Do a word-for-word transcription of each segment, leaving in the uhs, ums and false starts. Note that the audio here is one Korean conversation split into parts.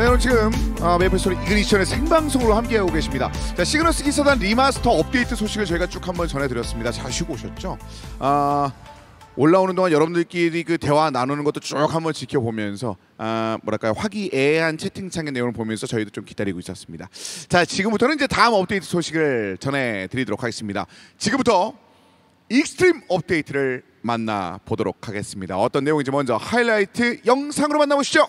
네, 오늘 지금 아, 메이플스토리 이그니션의 생방송으로 함께하고 계십니다. 자, 시그너스 기사단 리마스터 업데이트 소식을 저희가 쭉 한번 전해드렸습니다. 잘 쉬고 오셨죠? 아, 올라오는 동안 여러분들끼리 그 대화 나누는 것도 쭉 한번 지켜보면서 아, 뭐랄까요, 화기애애한 채팅창의 내용을 보면서 저희도 좀 기다리고 있었습니다. 자, 지금부터는 이제 다음 업데이트 소식을 전해드리도록 하겠습니다. 지금부터 익스트림 업데이트를 만나보도록 하겠습니다. 어떤 내용인지 먼저 하이라이트 영상으로 만나보시죠.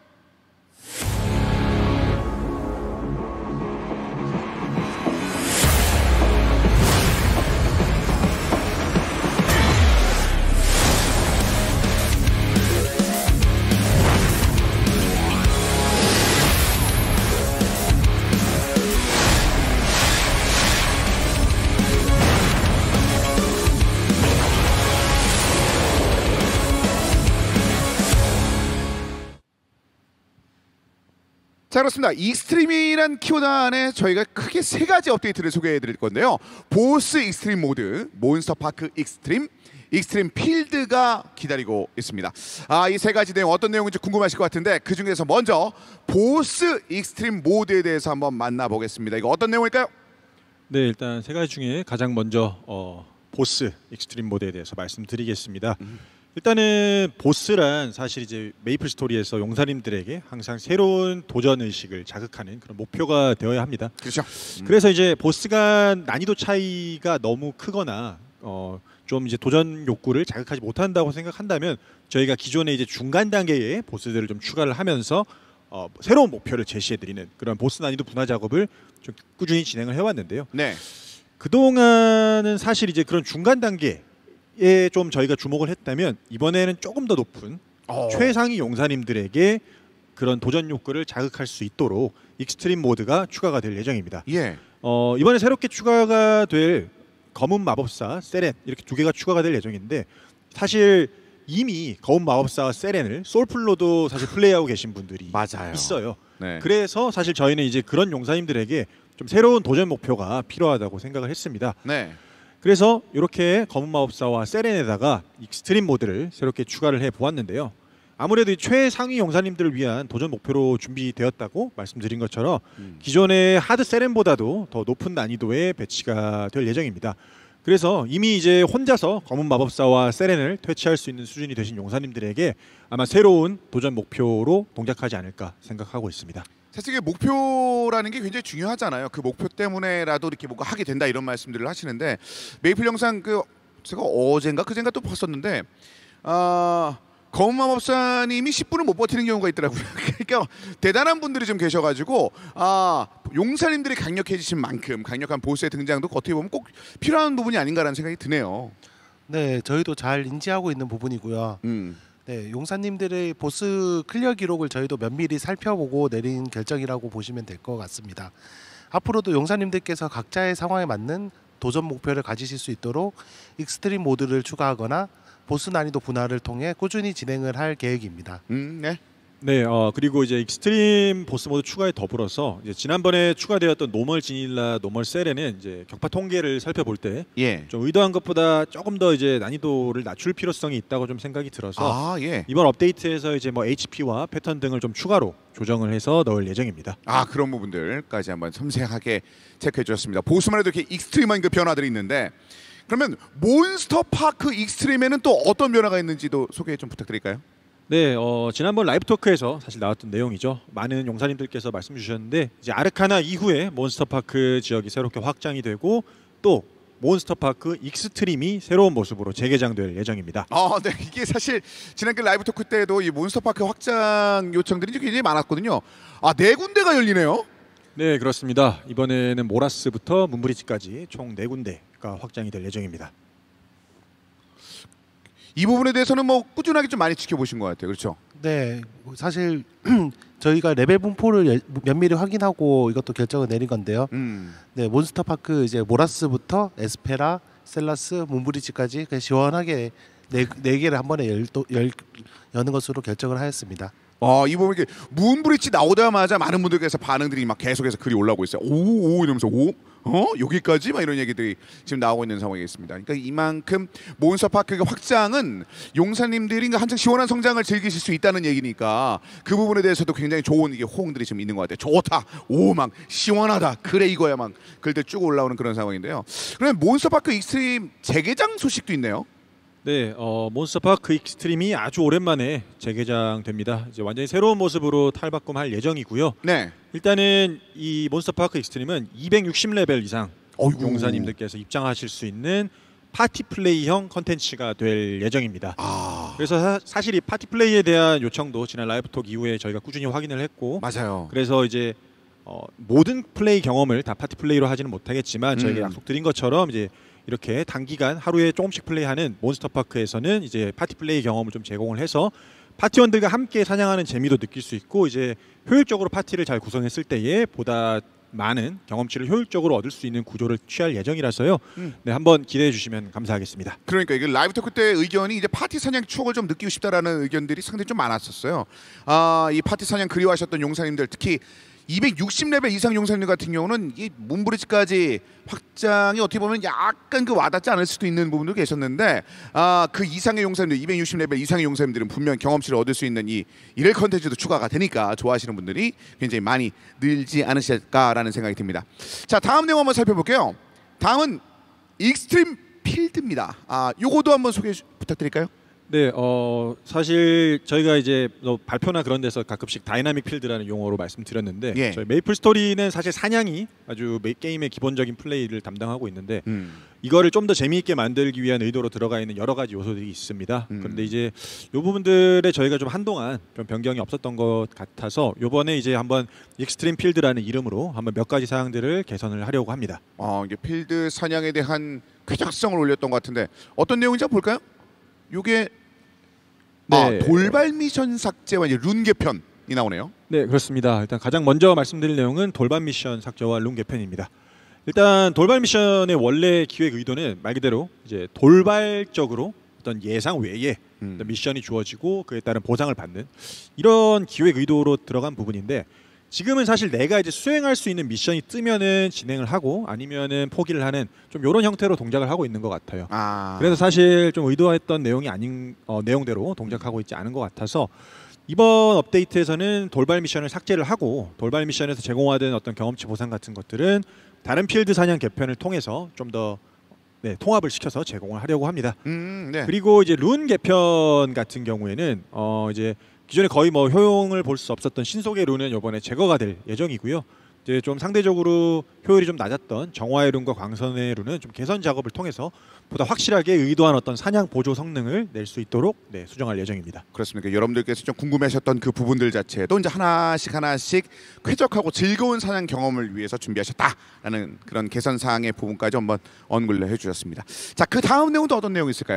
자, 그렇습니다. 익스트림이란 키워드 안에 저희가 크게 세 가지 업데이트를 소개해 드릴 건데요. 보스 익스트림 모드, 몬스터 파크 익스트림, 익스트림 필드가 기다리고 있습니다. 아, 이 세 가지 내용 어떤 내용인지 궁금하실 것 같은데 그 중에서 먼저 보스 익스트림 모드에 대해서 한번 만나보겠습니다. 이거 어떤 내용일까요? 네, 일단 세 가지 중에 가장 먼저 어, 보스 익스트림 모드에 대해서 말씀드리겠습니다. 음. 일단은 보스란 사실 이제 메이플 스토리에서 용사님들에게 항상 새로운 도전 의식을 자극하는 그런 목표가 되어야 합니다. 그렇죠. 음. 그래서 이제 보스가 난이도 차이가 너무 크거나 어, 좀 이제 도전 욕구를 자극하지 못한다고 생각한다면 저희가 기존에 이제 중간 단계의 보스들을 좀 추가를 하면서 어, 새로운 목표를 제시해드리는 그런 보스 난이도 분화 작업을 좀 꾸준히 진행을 해왔는데요. 네. 그동안은 사실 이제 그런 중간 단계 에 좀 저희가 주목을 했다면 이번에는 조금 더 높은 어. 최상위 용사님들에게 그런 도전 욕구를 자극할 수 있도록 익스트림 모드가 추가가 될 예정입니다. 예. 어, 이번에 새롭게 추가가 될 검은 마법사 세렌 이렇게 두 개가 추가가 될 예정인데 사실 이미 검은 마법사와 세렌을 솔플로도 사실 플레이하고 계신 분들이 맞아요. 있어요. 네. 그래서 사실 저희는 이제 그런 용사님들에게 좀 새로운 도전 목표가 필요하다고 생각을 했습니다. 네. 그래서 이렇게 검은 마법사와 세렌에다가 익스트림 모드를 새롭게 추가를 해보았는데요. 아무래도 최상위 용사님들을 위한 도전 목표로 준비되었다고 말씀드린 것처럼 음. 기존의 하드 세렌보다도 더 높은 난이도의 배치가 될 예정입니다. 그래서 이미 이제 혼자서 검은 마법사와 세렌을 퇴치할 수 있는 수준이 되신 용사님들에게 아마 새로운 도전 목표로 동작하지 않을까 생각하고 있습니다. 사실 이게 목표라는 게 굉장히 중요하잖아요. 그 목표 때문에라도 이렇게 뭔가 하게 된다 이런 말씀들을 하시는데 메이플 영상 그 제가 어젠가 그젠가 또 봤었는데 아, 검은 마법사님이 십 분을 못 버티는 경우가 있더라고요. 그러니까 대단한 분들이 좀 계셔가지고 아, 용사님들이 강력해지신 만큼 강력한 보스의 등장도 어떻게 보면 꼭 필요한 부분이 아닌가라는 생각이 드네요. 네, 저희도 잘 인지하고 있는 부분이고요. 음. 네, 용사님들의 보스 클리어 기록을 저희도 면밀히 살펴보고 내린 결정이라고 보시면 될 것 같습니다. 앞으로도 용사님들께서 각자의 상황에 맞는 도전 목표를 가지실 수 있도록 익스트림 모드를 추가하거나 보스 난이도 분할을 통해 꾸준히 진행을 할 계획입니다. 음, 네. 네, 어, 그리고 이제 익스트림 보스 모드 추가에 더불어서 이제 지난번에 추가되었던 노멀 지닐라, 노멀 세렌은 이제 격파 통계를 살펴볼 때 예. 좀 의도한 것보다 조금 더 이제 난이도를 낮출 필요성이 있다고 좀 생각이 들어서 아, 예. 이번 업데이트에서 이제 뭐 에이치피와 패턴 등을 좀 추가로 조정을 해서 넣을 예정입니다. 아, 그런 부분들까지 한번 섬세하게 체크해 주셨습니다. 보스만 해도 이렇게 익스트림한 그 변화들이 있는데 그러면 몬스터 파크 익스트림에는 또 어떤 변화가 있는지도 소개 좀 부탁드릴까요? 네, 어, 지난번 라이브 토크에서 사실 나왔던 내용이죠. 많은 용사님들께서 말씀 주셨는데 이제 아르카나 이후에 몬스터파크 지역이 새롭게 확장이 되고 또 몬스터파크 익스트림이 새로운 모습으로 재개장될 예정입니다. 아, 네, 이게 사실 지난 그 라이브 토크 때도 이 몬스터파크 확장 요청들이 굉장히 많았거든요. 아, 네 군데가 열리네요. 네, 그렇습니다. 이번에는 모라스부터 문브리지까지 총 네 군데가 확장이 될 예정입니다. 이 부분에 대해서는 뭐 꾸준하게 좀 많이 지켜보신 것 같아요. 그렇죠? 네, 사실 저희가 레벨 분포를 면밀히 확인하고 이것도 결정을 내린 건데요. 음. 네, 몬스터파크 이제 모라스부터 에스페라, 셀라스, 문브리지까지 그냥 시원하게 네, 네 개를 한 번에 열, 열, 여는 것으로 결정을 하였습니다. 아, 이 부분 이렇게 문브리지 나오자마자 많은 분들께서 반응들이 막 계속해서 글이 올라오고 있어요. 오, 오 이러면서 오, 어? 여기까지? 막 이런 얘기들이 지금 나오고 있는 상황이겠습니다. 그러니까 이만큼 몬스터파크 확장은 용사님들이 한창 시원한 성장을 즐기실 수 있다는 얘기니까 그 부분에 대해서도 굉장히 좋은 이게 호응들이 지금 있는 것 같아요. 좋다, 오, 막 시원하다, 그래 이거야 막 글들 쭉 올라오는 그런 상황인데요. 그러면 몬스터파크 익스트림 재개장 소식도 있네요. 네, 어, 몬스터파크 익스트림이 아주 오랜만에 재개장됩니다. 이제 완전히 새로운 모습으로 탈바꿈할 예정이고요. 네. 일단은 이 몬스터파크 익스트림은 이백육십 레벨 이상 어이구. 용사님들께서 입장하실 수 있는 파티 플레이형 컨텐츠가 될 예정입니다. 아. 그래서 사, 사실 이 파티 플레이에 대한 요청도 지난 라이브톡 이후에 저희가 꾸준히 확인을 했고, 맞아요. 그래서 이제 어, 모든 플레이 경험을 다 파티 플레이로 하지는 못하겠지만 저희가 음. 약속드린 것처럼 이제 이렇게 단기간 하루에 조금씩 플레이하는 몬스터파크에서는 이제 파티 플레이 경험을 좀 제공을 해서 파티원들과 함께 사냥하는 재미도 느낄 수 있고, 이제 효율적으로 파티를 잘 구성했을 때에 보다 많은 경험치를 효율적으로 얻을 수 있는 구조를 취할 예정이라서요. 음. 네, 한번 기대해 주시면 감사하겠습니다. 그러니까 이게 라이브 토크 때 의견이 이제 파티 사냥 추억을 좀 느끼고 싶다라는 의견들이 상당히 좀 많았었어요. 아, 이 파티 사냥 그리워하셨던 용사님들, 특히 이백육십 레벨 이상 용사님들 같은 경우는 이 문브리지까지 확장이 어떻게 보면 약간 그 와닿지 않을 수도 있는 부분도 계셨는데, 아, 그 이상의 용사님들, 이백육십 레벨 이상의 용사님들은 분명 경험치를 얻을 수 있는 이 일일 컨텐츠도 추가가 되니까 좋아하시는 분들이 굉장히 많이 늘지 않으실까라는 생각이 듭니다. 자, 다음 내용 한번 살펴볼게요. 다음은 익스트림 필드입니다. 아, 요거도 한번 소개 부탁드릴까요? 네, 어 사실 저희가 이제 뭐 발표나 그런 데서 가끔씩 다이나믹 필드라는 용어로 말씀드렸는데, 예. 저희 메이플 스토리는 사실 사냥이 아주 메, 게임의 기본적인 플레이를 담당하고 있는데, 음. 이거를 좀 더 재미있게 만들기 위한 의도로 들어가 있는 여러 가지 요소들이 있습니다. 음. 그런데 이제 이 부분들에 저희가 좀 한동안 좀 변경이 없었던 것 같아서 이번에 이제 한번 익스트림 필드라는 이름으로 한번 몇 가지 사항들을 개선을 하려고 합니다. 어, 이게 필드 사냥에 대한 쾌적성을 올렸던 것 같은데 어떤 내용인지 한번 볼까요? 요게 네. 아, 돌발 미션 삭제와 이제 룬 개편이 나오네요. 네, 그렇습니다. 일단 가장 먼저 말씀드릴 내용은 돌발 미션 삭제와 룬 개편입니다. 일단 돌발 미션의 원래 기획 의도는 말 그대로 이제 돌발적으로 어떤 예상 외에 음. 어떤 미션이 주어지고 그에 따른 보상을 받는 이런 기획 의도로 들어간 부분인데, 지금은 사실 내가 이제 수행할 수 있는 미션이 뜨면은 진행을 하고 아니면은 포기를 하는 좀 이런 형태로 동작을 하고 있는 것 같아요. 아. 그래서 사실 좀 의도했던 내용이 아닌 어, 내용대로 동작하고 있지 않은 것 같아서 이번 업데이트에서는 돌발 미션을 삭제를 하고, 돌발 미션에서 제공하던 어떤 경험치 보상 같은 것들은 다른 필드 사냥 개편을 통해서 좀 더 네, 통합을 시켜서 제공을 하려고 합니다. 음, 네. 그리고 이제 룬 개편 같은 경우에는 어 이제 기존에 거의 뭐 효용을 볼 수 없었던 신속의 룬은 이번에 제거가 될 예정이고요. 이제 좀 상대적으로 효율이 좀 낮았던 정화의 룬과 광선의 룬은 좀 개선 작업을 통해서 보다 확실하게 의도한 어떤 사냥 보조 성능을 낼 수 있도록 네, 수정할 예정입니다. 그렇습니까? 여러분들께서 좀 궁금해하셨던 그 부분들 자체도 이제 하나씩 하나씩 쾌적하고 즐거운 사냥 경험을 위해서 준비하셨다라는 그런 개선 사항의 부분까지 한번 언급을 해주셨습니다. 자, 그 다음 내용도 어떤 내용이 있을까요?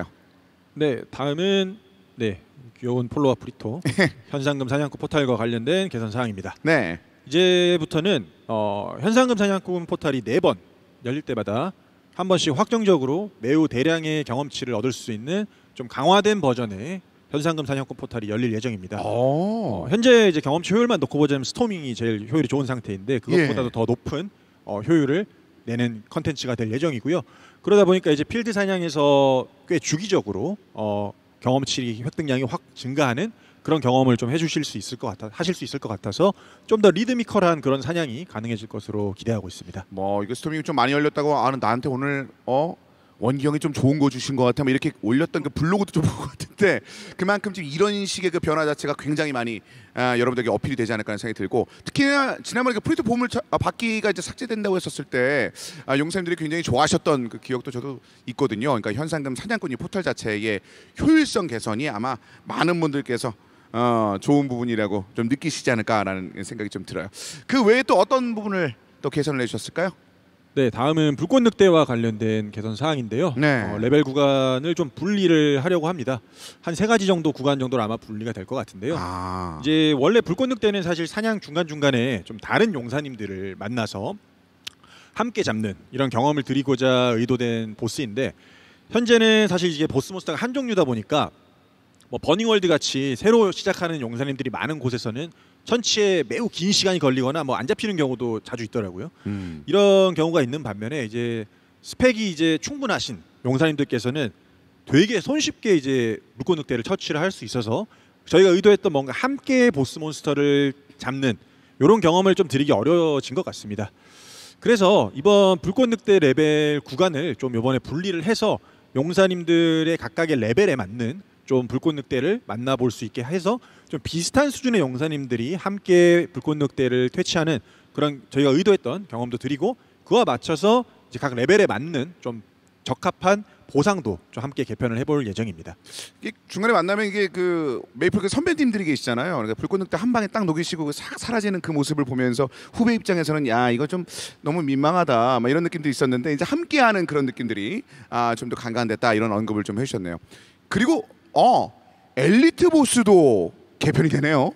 네, 다음은 네, 귀여운 폴로와 프리토 현상금 사냥꾼 포탈과 관련된 개선 사항입니다. 네. 이제부터는 어, 현상금 사냥꾼 포탈이 네 번 열릴 때마다 한 번씩 확정적으로 매우 대량의 경험치를 얻을 수 있는 좀 강화된 버전의 현상금 사냥꾼 포탈이 열릴 예정입니다. 어, 현재 이제 경험치 효율만 놓고 보자면 스토밍이 제일 효율이 좋은 상태인데 그것보다도 예. 더 높은 어, 효율을 내는 컨텐츠가 될 예정이고요. 그러다 보니까 이제 필드 사냥에서 꽤 주기적으로 어, 경험치 획득량이 확 증가하는 그런 경험을 좀 해주실 수 있을 것 같아 하실 수 있을 것 같아서 좀 더 리드미컬한 그런 사냥이 가능해질 것으로 기대하고 있습니다. 뭐 이거 스토밍이 좀 많이 열렸다고 아는 나한테 오늘 어 원기형이 좀 좋은 거 주신 것 같아. 뭐 이렇게 올렸던 그 블로그도 좀 본 것 같은데 그만큼 지금 이런 식의 그 변화 자체가 굉장히 많이 아, 여러분들에게 어필이 되지 않을까 하는 생각이 들고, 특히나 지난번에 그 프리트 보물 차, 아, 받기가 이제 삭제된다고 했었을 때 아, 용사님들이 굉장히 좋아하셨던 그 기억도 저도 있거든요. 그러니까 현상금 사냥꾼 이 포털 자체의 효율성 개선이 아마 많은 분들께서 어, 좋은 부분이라고 좀 느끼시지 않을까라는 생각이 좀 들어요. 그 외에 또 어떤 부분을 또 개선을 해주셨을까요? 네, 다음은 불꽃 늑대와 관련된 개선 사항인데요. 네. 어, 레벨 구간을 좀 분리를 하려고 합니다. 한 세 가지 정도 구간 정도로 아마 분리가 될 것 같은데요. 아. 이제 원래 불꽃 늑대는 사실 사냥 중간 중간에 좀 다른 용사님들을 만나서 함께 잡는 이런 경험을 드리고자 의도된 보스인데, 현재는 사실 이게 보스 몬스터가 한 종류다 보니까 뭐 버닝월드 같이 새로 시작하는 용사님들이 많은 곳에서는 천치에 매우 긴 시간이 걸리거나 뭐 안 잡히는 경우도 자주 있더라고요. 음. 이런 경우가 있는 반면에 이제 스펙이 이제 충분하신 용사님들께서는 되게 손쉽게 이제 물고 늑대를 처치를 할 수 있어서 저희가 의도했던 뭔가 함께 보스 몬스터를 잡는 이런 경험을 좀 드리기 어려워진 것 같습니다. 그래서 이번 불꽃 늑대 레벨 구간을 좀 이번에 분리를 해서 용사님들의 각각의 레벨에 맞는 좀 불꽃 늑대를 만나볼 수 있게 해서 좀 비슷한 수준의 용사님들이 함께 불꽃 늑대를 퇴치하는 그런 저희가 의도했던 경험도 드리고 그와 맞춰서 이제 각 레벨에 맞는 좀 적합한 보상도 좀 함께 개편을 해볼 예정입니다. 이게 중간에 만나면 이게 그 메이플 그 선배님들이 계시잖아요. 그러니까 불꽃 늑대 한 방에 딱 녹이시고 싹 사라지는 그 모습을 보면서 후배 입장에서는 야 이거 좀 너무 민망하다 막 이런 느낌도 있었는데 이제 함께하는 그런 느낌들이 아 좀 더 간간됐다 이런 언급을 좀 해주셨네요. 그리고 어 엘리트 보스도 개편이 되네요.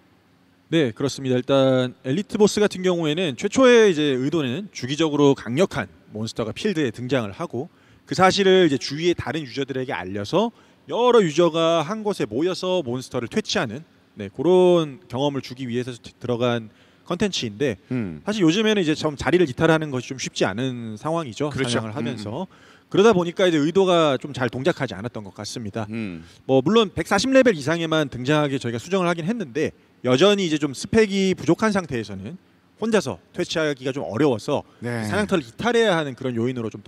네, 그렇습니다. 일단 엘리트 보스 같은 경우에는 최초의 이제 의도는 주기적으로 강력한 몬스터가 필드에 등장을 하고 그 사실을 이제 주위의 다른 유저들에게 알려서 여러 유저가 한 곳에 모여서 몬스터를 퇴치하는 네, 그런 경험을 주기 위해서 들어간 컨텐츠인데 음. 사실 요즘에는 이제 좀 자리를 이탈하는 것이 좀 쉽지 않은 상황이죠. 그렇죠. 사냥을 하면서 음. 그러다 보니까 이제 의도가 좀 잘 동작하지 않았던 것 같습니다. 음. 뭐 물론 백사십 레벨 이상에만 등장하게 저희가 수정을 하긴 했는데 여전히 이제 좀 스펙이 부족한 상태에서는 혼자서 퇴치하기가 좀 어려워서 네. 사냥터를 이탈해야 하는 그런 요인으로 좀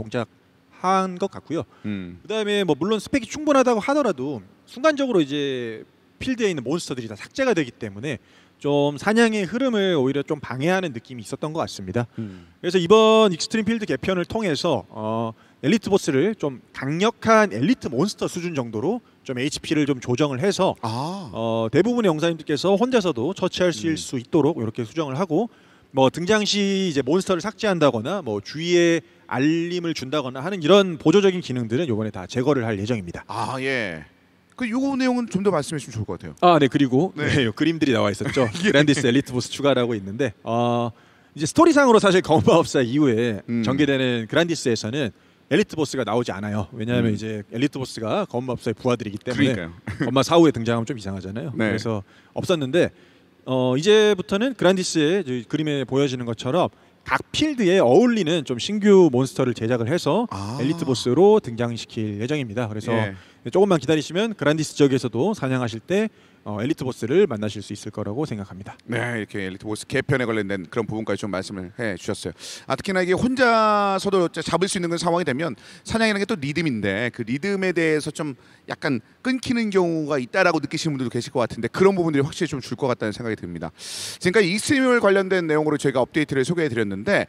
동작한 것 같고요. 음. 그다음에 뭐 물론 스펙이 충분하다고 하더라도 순간적으로 이제 필드에 있는 몬스터들이 다 삭제가 되기 때문에 좀 사냥의 흐름을 오히려 좀 방해하는 느낌이 있었던 것 같습니다. 음. 그래서 이번 익스트림 필드 개편을 통해서 어, 엘리트 보스를 좀 강력한 엘리트 몬스터 수준 정도로 좀 에이치피를 좀 조정을 해서 아. 어, 대부분의 용사님들께서 혼자서도 처치할 수, 음. 수 있도록 이렇게 수정을 하고 뭐 등장 시 이제 몬스터를 삭제한다거나 뭐 주위에 알림을 준다거나 하는 이런 보조적인 기능들은 이번에 다 제거를 할 예정입니다. 아 예. 그 요거 내용은 좀 더 말씀해 주시면 좋을 것 같아요. 아, 네. 그리고 네. 네, 그림들이 나와 있었죠. 그란디스 엘리트 보스 추가라고 있는데 어, 이제 스토리상으로 사실 검마법사 이후에 음. 전개되는 그란디스에서는 엘리트 보스가 나오지 않아요. 왜냐하면 음. 이제 엘리트 보스가 검마법사의 부하들이기 때문에 그러니까요. 검마 사후에 등장하면 좀 이상하잖아요. 네. 그래서 없었는데 어, 이제부터는 그란디스의 저희 그림에 보여지는 것처럼 각 필드에 어울리는 좀 신규 몬스터를 제작을 해서 아. 엘리트 보스로 등장시킬 예정입니다. 그래서 예. 조금만 기다리시면 그란디스 지역에서도 사냥하실 때 어, 엘리트 보스를 만나실 수 있을 거라고 생각합니다. 네, 이렇게 엘리트 보스 개편에 관련된 그런 부분까지 좀 말씀을 해 주셨어요. 아, 특히나 이게 혼자서도 잡을 수 있는 그런 상황이 되면 사냥이라는 게 또 리듬인데 그 리듬에 대해서 좀 약간 끊기는 경우가 있다라고 느끼시는 분들도 계실 것 같은데 그런 부분들이 확실히 좀 줄 것 같다는 생각이 듭니다. 지금까지 익스트림을 관련된 내용으로 저희가 업데이트를 소개해드렸는데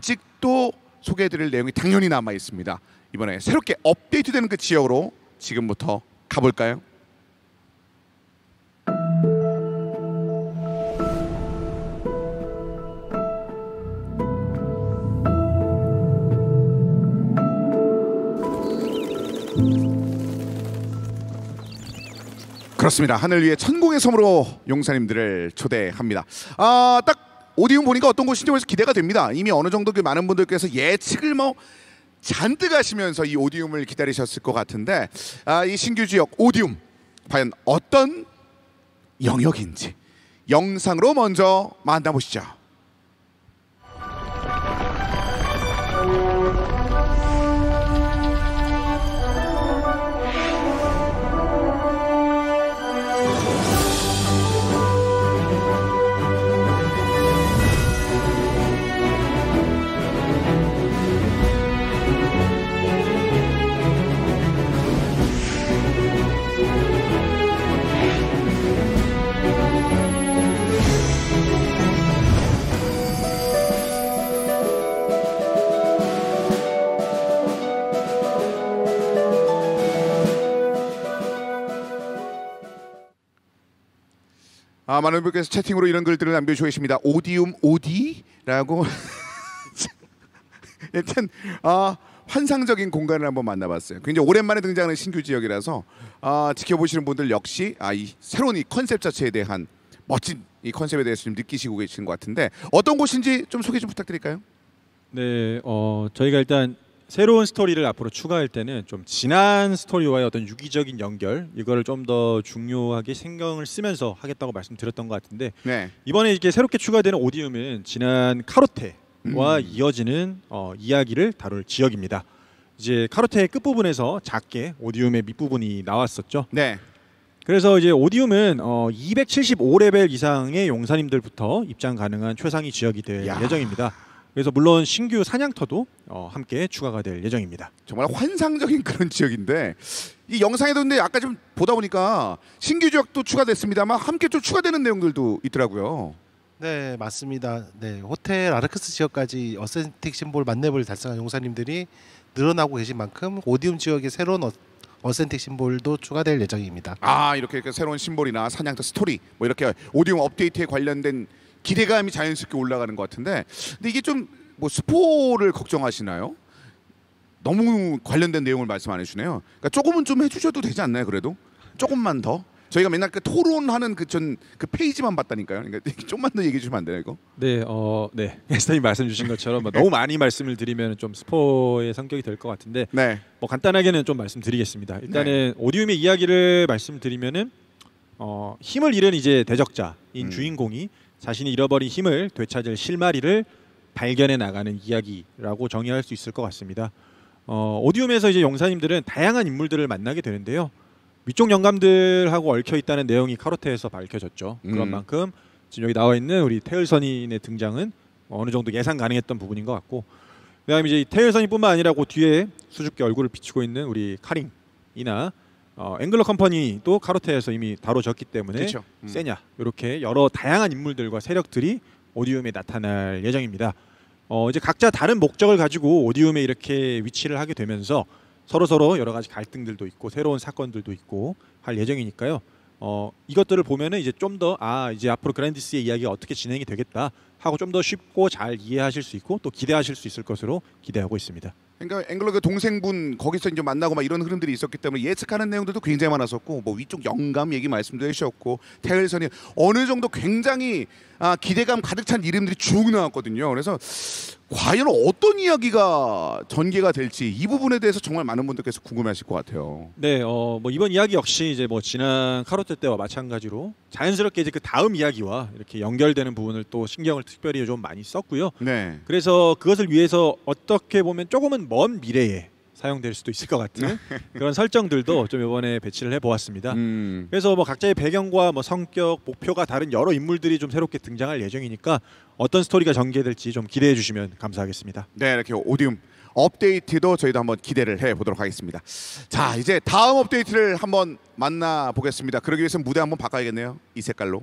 아직도 소개해드릴 내용이 당연히 남아 있습니다. 이번에 새롭게 업데이트되는 그 지역으로 지금부터 가볼까요? 그렇습니다. 하늘 위에 천공의 섬으로 용사님들을 초대합니다. 아, 딱 오디움 보니까 어떤 곳인지 벌써 기대가 됩니다. 이미 어느 정도 그 많은 분들께서 예측을 뭐 잔뜩 하시면서 이 오디움을 기다리셨을 것 같은데 아, 이 신규 지역 오디움 과연 어떤 영역인지 영상으로 먼저 만나보시죠. 아, 많은 분께서 채팅으로 이런 글들을 남겨주고 계십니다. 오디움 오디라고 일단 아, 환상적인 공간을 한번 만나봤어요. 굉장히 오랜만에 등장하는 신규 지역이라서 아, 지켜보시는 분들 역시 아, 이 새로운 이 컨셉 자체에 대한 멋진 이 컨셉에 대해서 좀 느끼시고 계시는 것 같은데 어떤 곳인지 좀 소개 좀 부탁드릴까요? 네, 어, 저희가 일단 새로운 스토리를 앞으로 추가할 때는 좀 지난 스토리와의 어떤 유기적인 연결 이거를 좀 더 중요하게 신경을 쓰면서 하겠다고 말씀드렸던 것 같은데 네. 이번에 이게 새롭게 추가되는 오디움은 지난 카로테와 음. 이어지는 어, 이야기를 다룰 지역입니다. 이제 카로테의 끝부분에서 작게 오디움의 밑부분이 나왔었죠. 네. 그래서 이제 오디움은 어, 이백칠십오 레벨 이상의 용사님들부터 입장 가능한 최상위 지역이 될 야. 예정입니다. 그래서 물론 신규 사냥터도 어, 함께 추가가 될 예정입니다. 정말 환상적인 그런 지역인데 이 영상에도 근데 아까 좀 보다 보니까 신규 지역도 추가됐습니다만 함께 좀 추가되는 내용들도 있더라고요. 네, 맞습니다. 네, 호텔 아르크스 지역까지 어센틱 심볼 만렙을 달성한 용사님들이 늘어나고 계신 만큼 오디움 지역에 새로운 어, 어센틱 심볼도 추가될 예정입니다. 아 이렇게, 이렇게 새로운 심볼이나 사냥터 스토리 뭐 이렇게 오디움 업데이트에 관련된 기대감이 자연스럽게 올라가는 것 같은데 근데 이게 좀 뭐 스포를 걱정하시나요? 너무 관련된 내용을 말씀 안 해주네요. 그러니까 조금은 좀 해주셔도 되지 않나요? 그래도 조금만 더. 저희가 맨날 그 토론하는 그 전 그 페이지만 봤다니까요. 그러니까 좀만 더 얘기해 주면 안 돼요, 이거? 네, 어, 네. 에스타님 말씀 주신 것처럼 뭐 너무 많이 말씀을 드리면 좀 스포의 성격이 될 것 같은데, 네. 뭐 간단하게는 좀 말씀드리겠습니다. 일단은 네. 오디움의 이야기를 말씀드리면은 어, 힘을 잃은 이제 대적자인 음. 주인공이 자신이 잃어버린 힘을 되찾을 실마리를 발견해 나가는 이야기라고 정의할 수 있을 것 같습니다. 어, 오디움에서 이제 용사님들은 다양한 인물들을 만나게 되는데요. 위쪽 영감들하고 얽혀 있다는 내용이 카로테에서 밝혀졌죠. 음. 그런 만큼 지금 여기 나와 있는 우리 태을선인의 등장은 어느 정도 예상 가능했던 부분인 것 같고, 그다음에 이제 태을선인뿐만 아니라 그 뒤에 수줍게 얼굴을 비추고 있는 우리 카링이나 어, 앵글러 컴퍼니도 카로테에서 이미 다뤄졌기 때문에 그쵸. 음. 세냐 이렇게 여러 다양한 인물들과 세력들이 오디움에 나타날 예정입니다. 어, 이제 각자 다른 목적을 가지고 오디움에 이렇게 위치를 하게 되면서 서로 서로 여러 가지 갈등들도 있고 새로운 사건들도 있고 할 예정이니까요. 어, 이것들을 보면은 이제 좀 더 아 이제 앞으로 그란디스의 이야기가 어떻게 진행이 되겠다 하고 좀 더 쉽고 잘 이해하실 수 있고 또 기대하실 수 있을 것으로 기대하고 있습니다. 그러니까 앵글러 그 동생분 거기서 이제 만나고 막 이런 흐름들이 있었기 때문에 예측하는 내용들도 굉장히 많았었고 뭐 위쪽 영감 얘기 말씀도 해주셨고 태을선이 어느 정도 굉장히 아, 기대감 가득 찬 이름들이 쭉 나왔거든요. 그래서 과연 어떤 이야기가 전개가 될지 이 부분에 대해서 정말 많은 분들께서 궁금해하실 것 같아요. 네, 어, 뭐 이번 이야기 역시 이제 뭐 지난 카로테 때와 마찬가지로 자연스럽게 이제 그 다음 이야기와 이렇게 연결되는 부분을 또 신경을 특별히 좀 많이 썼고요. 네. 그래서 그것을 위해서 어떻게 보면 조금은 먼 미래에 사용될 수도 있을 것 같은 그런 설정들도 좀 이번에 배치를 해보았습니다. 음. 그래서 뭐 각자의 배경과 뭐 성격, 목표가 다른 여러 인물들이 좀 새롭게 등장할 예정이니까 어떤 스토리가 전개될지 좀 기대해 주시면 감사하겠습니다. 네, 이렇게 오디움 업데이트도 저희도 한번 기대를 해보도록 하겠습니다. 자, 이제 다음 업데이트를 한번 만나보겠습니다. 그러기 위해서 무대 한번 바꿔야겠네요. 이 색깔로.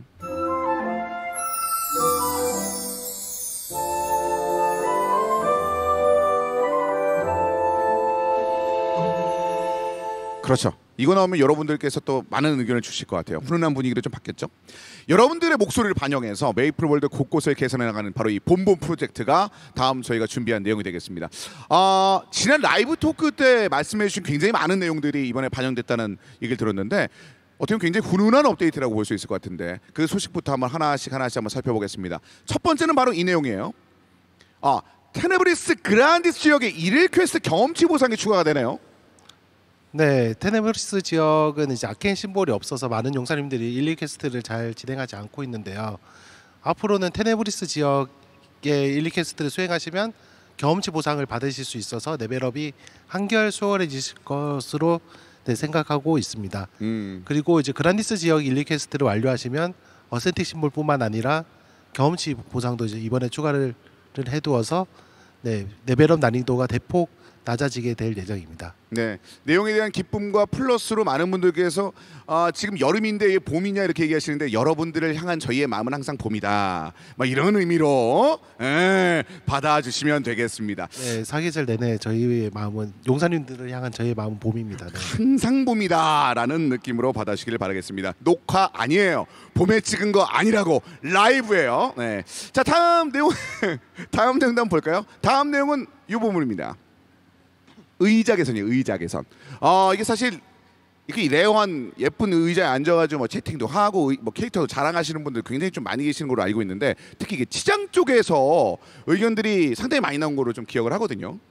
그렇죠. 이거 나오면 여러분들께서 또 많은 의견을 주실 것 같아요. 훈훈한 분위기도 좀 바뀌었죠. 여러분들의 목소리를 반영해서 메이플월드 곳곳을 개선해 나가는 바로 이 본본 프로젝트가 다음 저희가 준비한 내용이 되겠습니다. 아, 지난 라이브 토크 때 말씀해 주신 굉장히 많은 내용들이 이번에 반영됐다는 얘기를 들었는데 어떻게 보면 굉장히 훈훈한 업데이트라고 볼 수 있을 것 같은데 그 소식부터 한번 하나씩 하나씩 한번 살펴보겠습니다. 첫 번째는 바로 이 내용이에요. 아, 테네브리스 그란디스 지역의 일일 퀘스트 경험치 보상이 추가가 되네요. 네, 테네브리스 지역은 이제 아케인 심볼이 없어서 많은 용사님들이 일일 퀘스트를 잘 진행하지 않고 있는데요. 앞으로는 테네브리스 지역의 일일 퀘스트를 수행하시면 경험치 보상을 받으실 수 있어서 레벨업이 한결 수월해지실 것으로 네, 생각하고 있습니다. 음. 그리고 이제 그란디스 지역 일일 퀘스트를 완료하시면 어센틱 심볼뿐만 아니라 경험치 보상도 이제 이번에 추가를 해두어서 네, 레벨업 난이도가 대폭 낮아지게 될 예정입니다. 네, 내용에 대한 기쁨과 플러스로 많은 분들께서 아, 지금 여름인데 봄이냐 이렇게 얘기하시는데 여러분들을 향한 저희의 마음은 항상 봄이다. 막 이런 의미로 에, 받아주시면 되겠습니다. 네, 사계절 내내 저희의 마음은 용사님들을 향한 저희의 마음은 봄입니다. 네. 항상 봄이다라는 느낌으로 받아주시길 바라겠습니다. 녹화 아니에요. 봄에 찍은 거 아니라고 라이브예요. 네, 자 다음 내용 다음 내용 한번 볼까요? 다음 내용은 이 부분입니다. 의자 개선이에요. 의자 개선. 어, 이게 사실 이렇게 레어한 예쁜 의자에 앉아가지고 뭐 채팅도 하고 뭐 캐릭터도 자랑하시는 분들 굉장히 좀 많이 계시는 걸로 알고 있는데 특히 이게 치장 쪽에서 의견들이 상당히 많이 나온 걸로 좀 기억을 하거든요.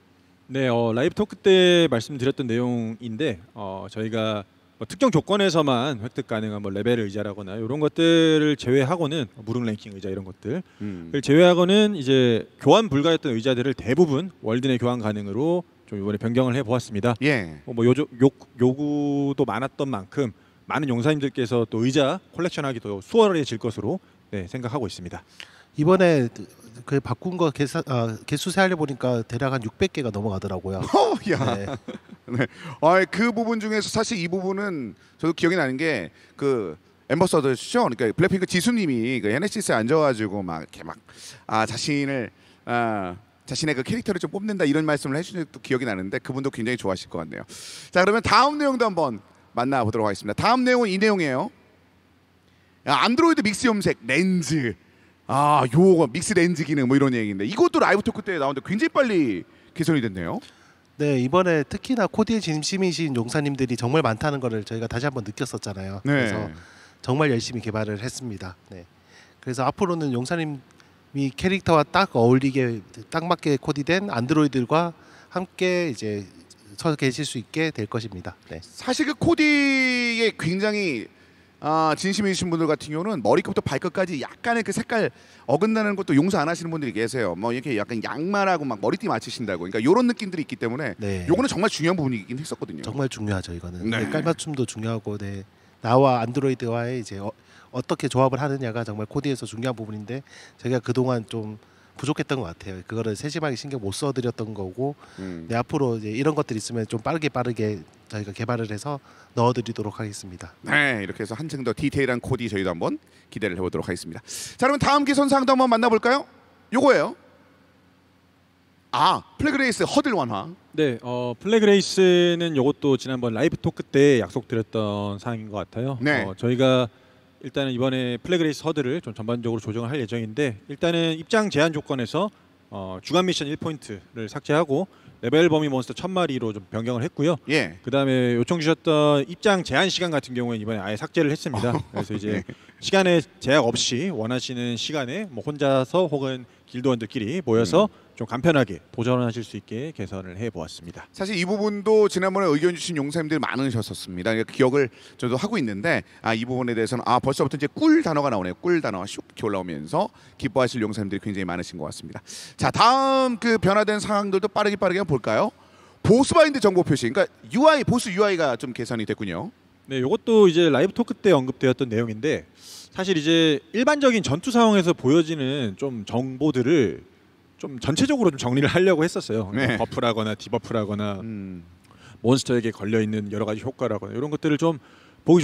네, 어, 라이브 토크 때 말씀드렸던 내용인데 어, 저희가 뭐 특정 조건에서만 획득 가능한 뭐 레벨 의자라거나 이런 것들을 제외하고는 무릉 랭킹 의자 이런 것들을 음. 제외하고는 이제 교환 불가였던 의자들을 대부분 월드 내 교환 가능으로 좀 이번에 변경을 해 보았습니다. 예. 뭐 요조, 요, 요구도 많았던 만큼 많은 용사님들께서 또 의자 컬렉션하기 더 수월해질 것으로 네, 생각하고 있습니다. 이번에 그 바꾼 거 개사, 아, 개수 세하려 보니까 대략 한 육백 개가 넘어가더라고요. 어, 야. 네. 네. 아, 그 부분 중에서 사실 이 부분은 저도 기억이 나는 게 그 엠버서더시죠. 그러니까 블랙핑크 지수님이 그 에ヌ에스씨에 앉아가지고 막 이렇게 막 아 자신을 아 자신의 그 캐릭터를 좀 뽐낸다 이런 말씀을 해주신 것도 기억이 나는데 그분도 굉장히 좋아하실 것 같네요. 자, 그러면 다음 내용도 한번 만나보도록 하겠습니다. 다음 내용은 이 내용이에요. 안드로이드 믹스 염색 렌즈. 아, 요거 믹스 렌즈 기능 뭐 이런 얘기인데 이것도 라이브 토크 때 나오는데 굉장히 빨리 개선이 됐네요. 네, 이번에 특히나 코디에 진심이신 용사님들이 정말 많다는 거를 저희가 다시 한번 느꼈었잖아요. 네. 그래서 정말 열심히 개발을 했습니다. 네. 그래서 앞으로는 용사님이 캐릭터와 딱 어울리게 딱 맞게 코디된 안드로이드들과 함께 이제 서 계실 수 있게 될 것입니다. 네. 사실 그 코디에 굉장히 아, 진심이신 분들 같은 경우는 머리끝부터 발끝까지 약간의 그 색깔 어긋나는 것도 용서 안 하시는 분들이 계세요. 뭐 이렇게 약간 양말하고 막 머리띠 맞추신다고. 그러니까 이런 느낌들이 있기 때문에 네. 요거는 정말 중요한 부분이긴 했었거든요. 정말 중요하죠, 이거는. 네. 네. 깔맞춤도 중요하고, 네. 나와 안드로이드와의 이제 어, 어떻게 조합을 하느냐가 정말 코디에서 중요한 부분인데 제가 그동안 좀 부족했던 것 같아요. 그거를 세심하게 신경 못 써드렸던 거고, 음. 네, 앞으로 이제 이런 것들이 있으면 좀 빠르게 빠르게 저희가 개발을 해서 넣어드리도록 하겠습니다. 네, 이렇게 해서 한층 더 디테일한 코디 저희도 한번 기대를 해보도록 하겠습니다. 자, 그러면 다음 개선 사항도 한번 만나볼까요? 요거예요. 아, 플래그레이스 허들 완화. 네, 어, 플래그레이스는 이것도 지난번 라이브 토크 때 약속드렸던 사항인 것 같아요. 네. 어, 저희가 일단은 이번에 플래그레이스 허들을 좀 전반적으로 조정을 할 예정인데 일단은 입장 제한 조건에서 어, 주간 미션 일 포인트를 삭제하고 레벨 범위 몬스터 천 마리로 좀 변경을 했고요. 예. 그 다음에 요청 주셨던 입장 제한 시간 같은 경우에는 이번에 아예 삭제를 했습니다. 그래서 이제 네. 시간에 제약 없이 원하시는 시간에 뭐 혼자서 혹은 길드원들끼리 모여서 음. 좀 간편하게 도전하실 수 있게 개선을 해보았습니다. 사실 이 부분도 지난번에 의견 주신 용사님들 많으셨었습니다. 그러니까 기억을 저도 하고 있는데 아, 이 부분에 대해서는 아 벌써부터 이제 꿀 단어가 나오네요. 꿀 단어가 슉 이렇게 올라오면서 기뻐하실 용사님들이 굉장히 많으신 것 같습니다. 자, 다음 그 변화된 상황들도 빠르게 빠르게 한번 볼까요? 보스 바인드 정보 표시. 그러니까 유아이 보스 유아이가 좀 개선이 됐군요. 네, 이것도 이제 라이브 토크 때 언급되었던 내용인데 사실 이제 일반적인 전투 상황에서 보여지는 좀 정보들을 좀 전체적으로 좀 정리를 하려고 했었어요. 네. 버프라거나 디버프라거나 음. 몬스터에게 걸려 있는 여러 가지 효과라거나 이런 것들을 좀 보기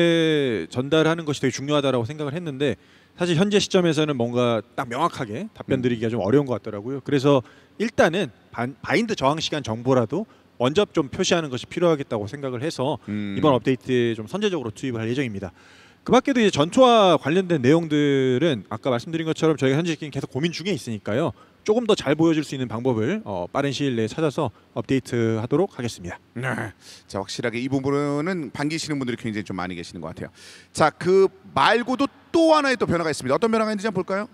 좋게 전달하는 것이 되게 중요하다라고 생각을 했는데 사실 현재 시점에서는 뭔가 딱 명확하게 답변 드리기가 좀 어려운 것 같더라고요. 그래서 일단은 반, 바인드 저항 시간 정보라도 먼저 좀 표시하는 것이 필요하겠다고 생각을 해서 음. 이번 업데이트에 좀 선제적으로 투입을 할 예정입니다. 그 밖에도 이제 전투와 관련된 내용들은 아까 말씀드린 것처럼 저희가 현재 계속 고민 중에 있으니까요. 조금 더 잘 보여줄 수 있는 방법을 어, 빠른 시일 내에 찾아서 업데이트하도록 하겠습니다. 네. 자, 확실하게 이 부분은 반기시는 분들이 굉장히 좀 많이 계시는 것 같아요. 자, 그 말고도 또 하나의 또 변화가 있습니다. 어떤 변화가 있는지 한번 볼까요?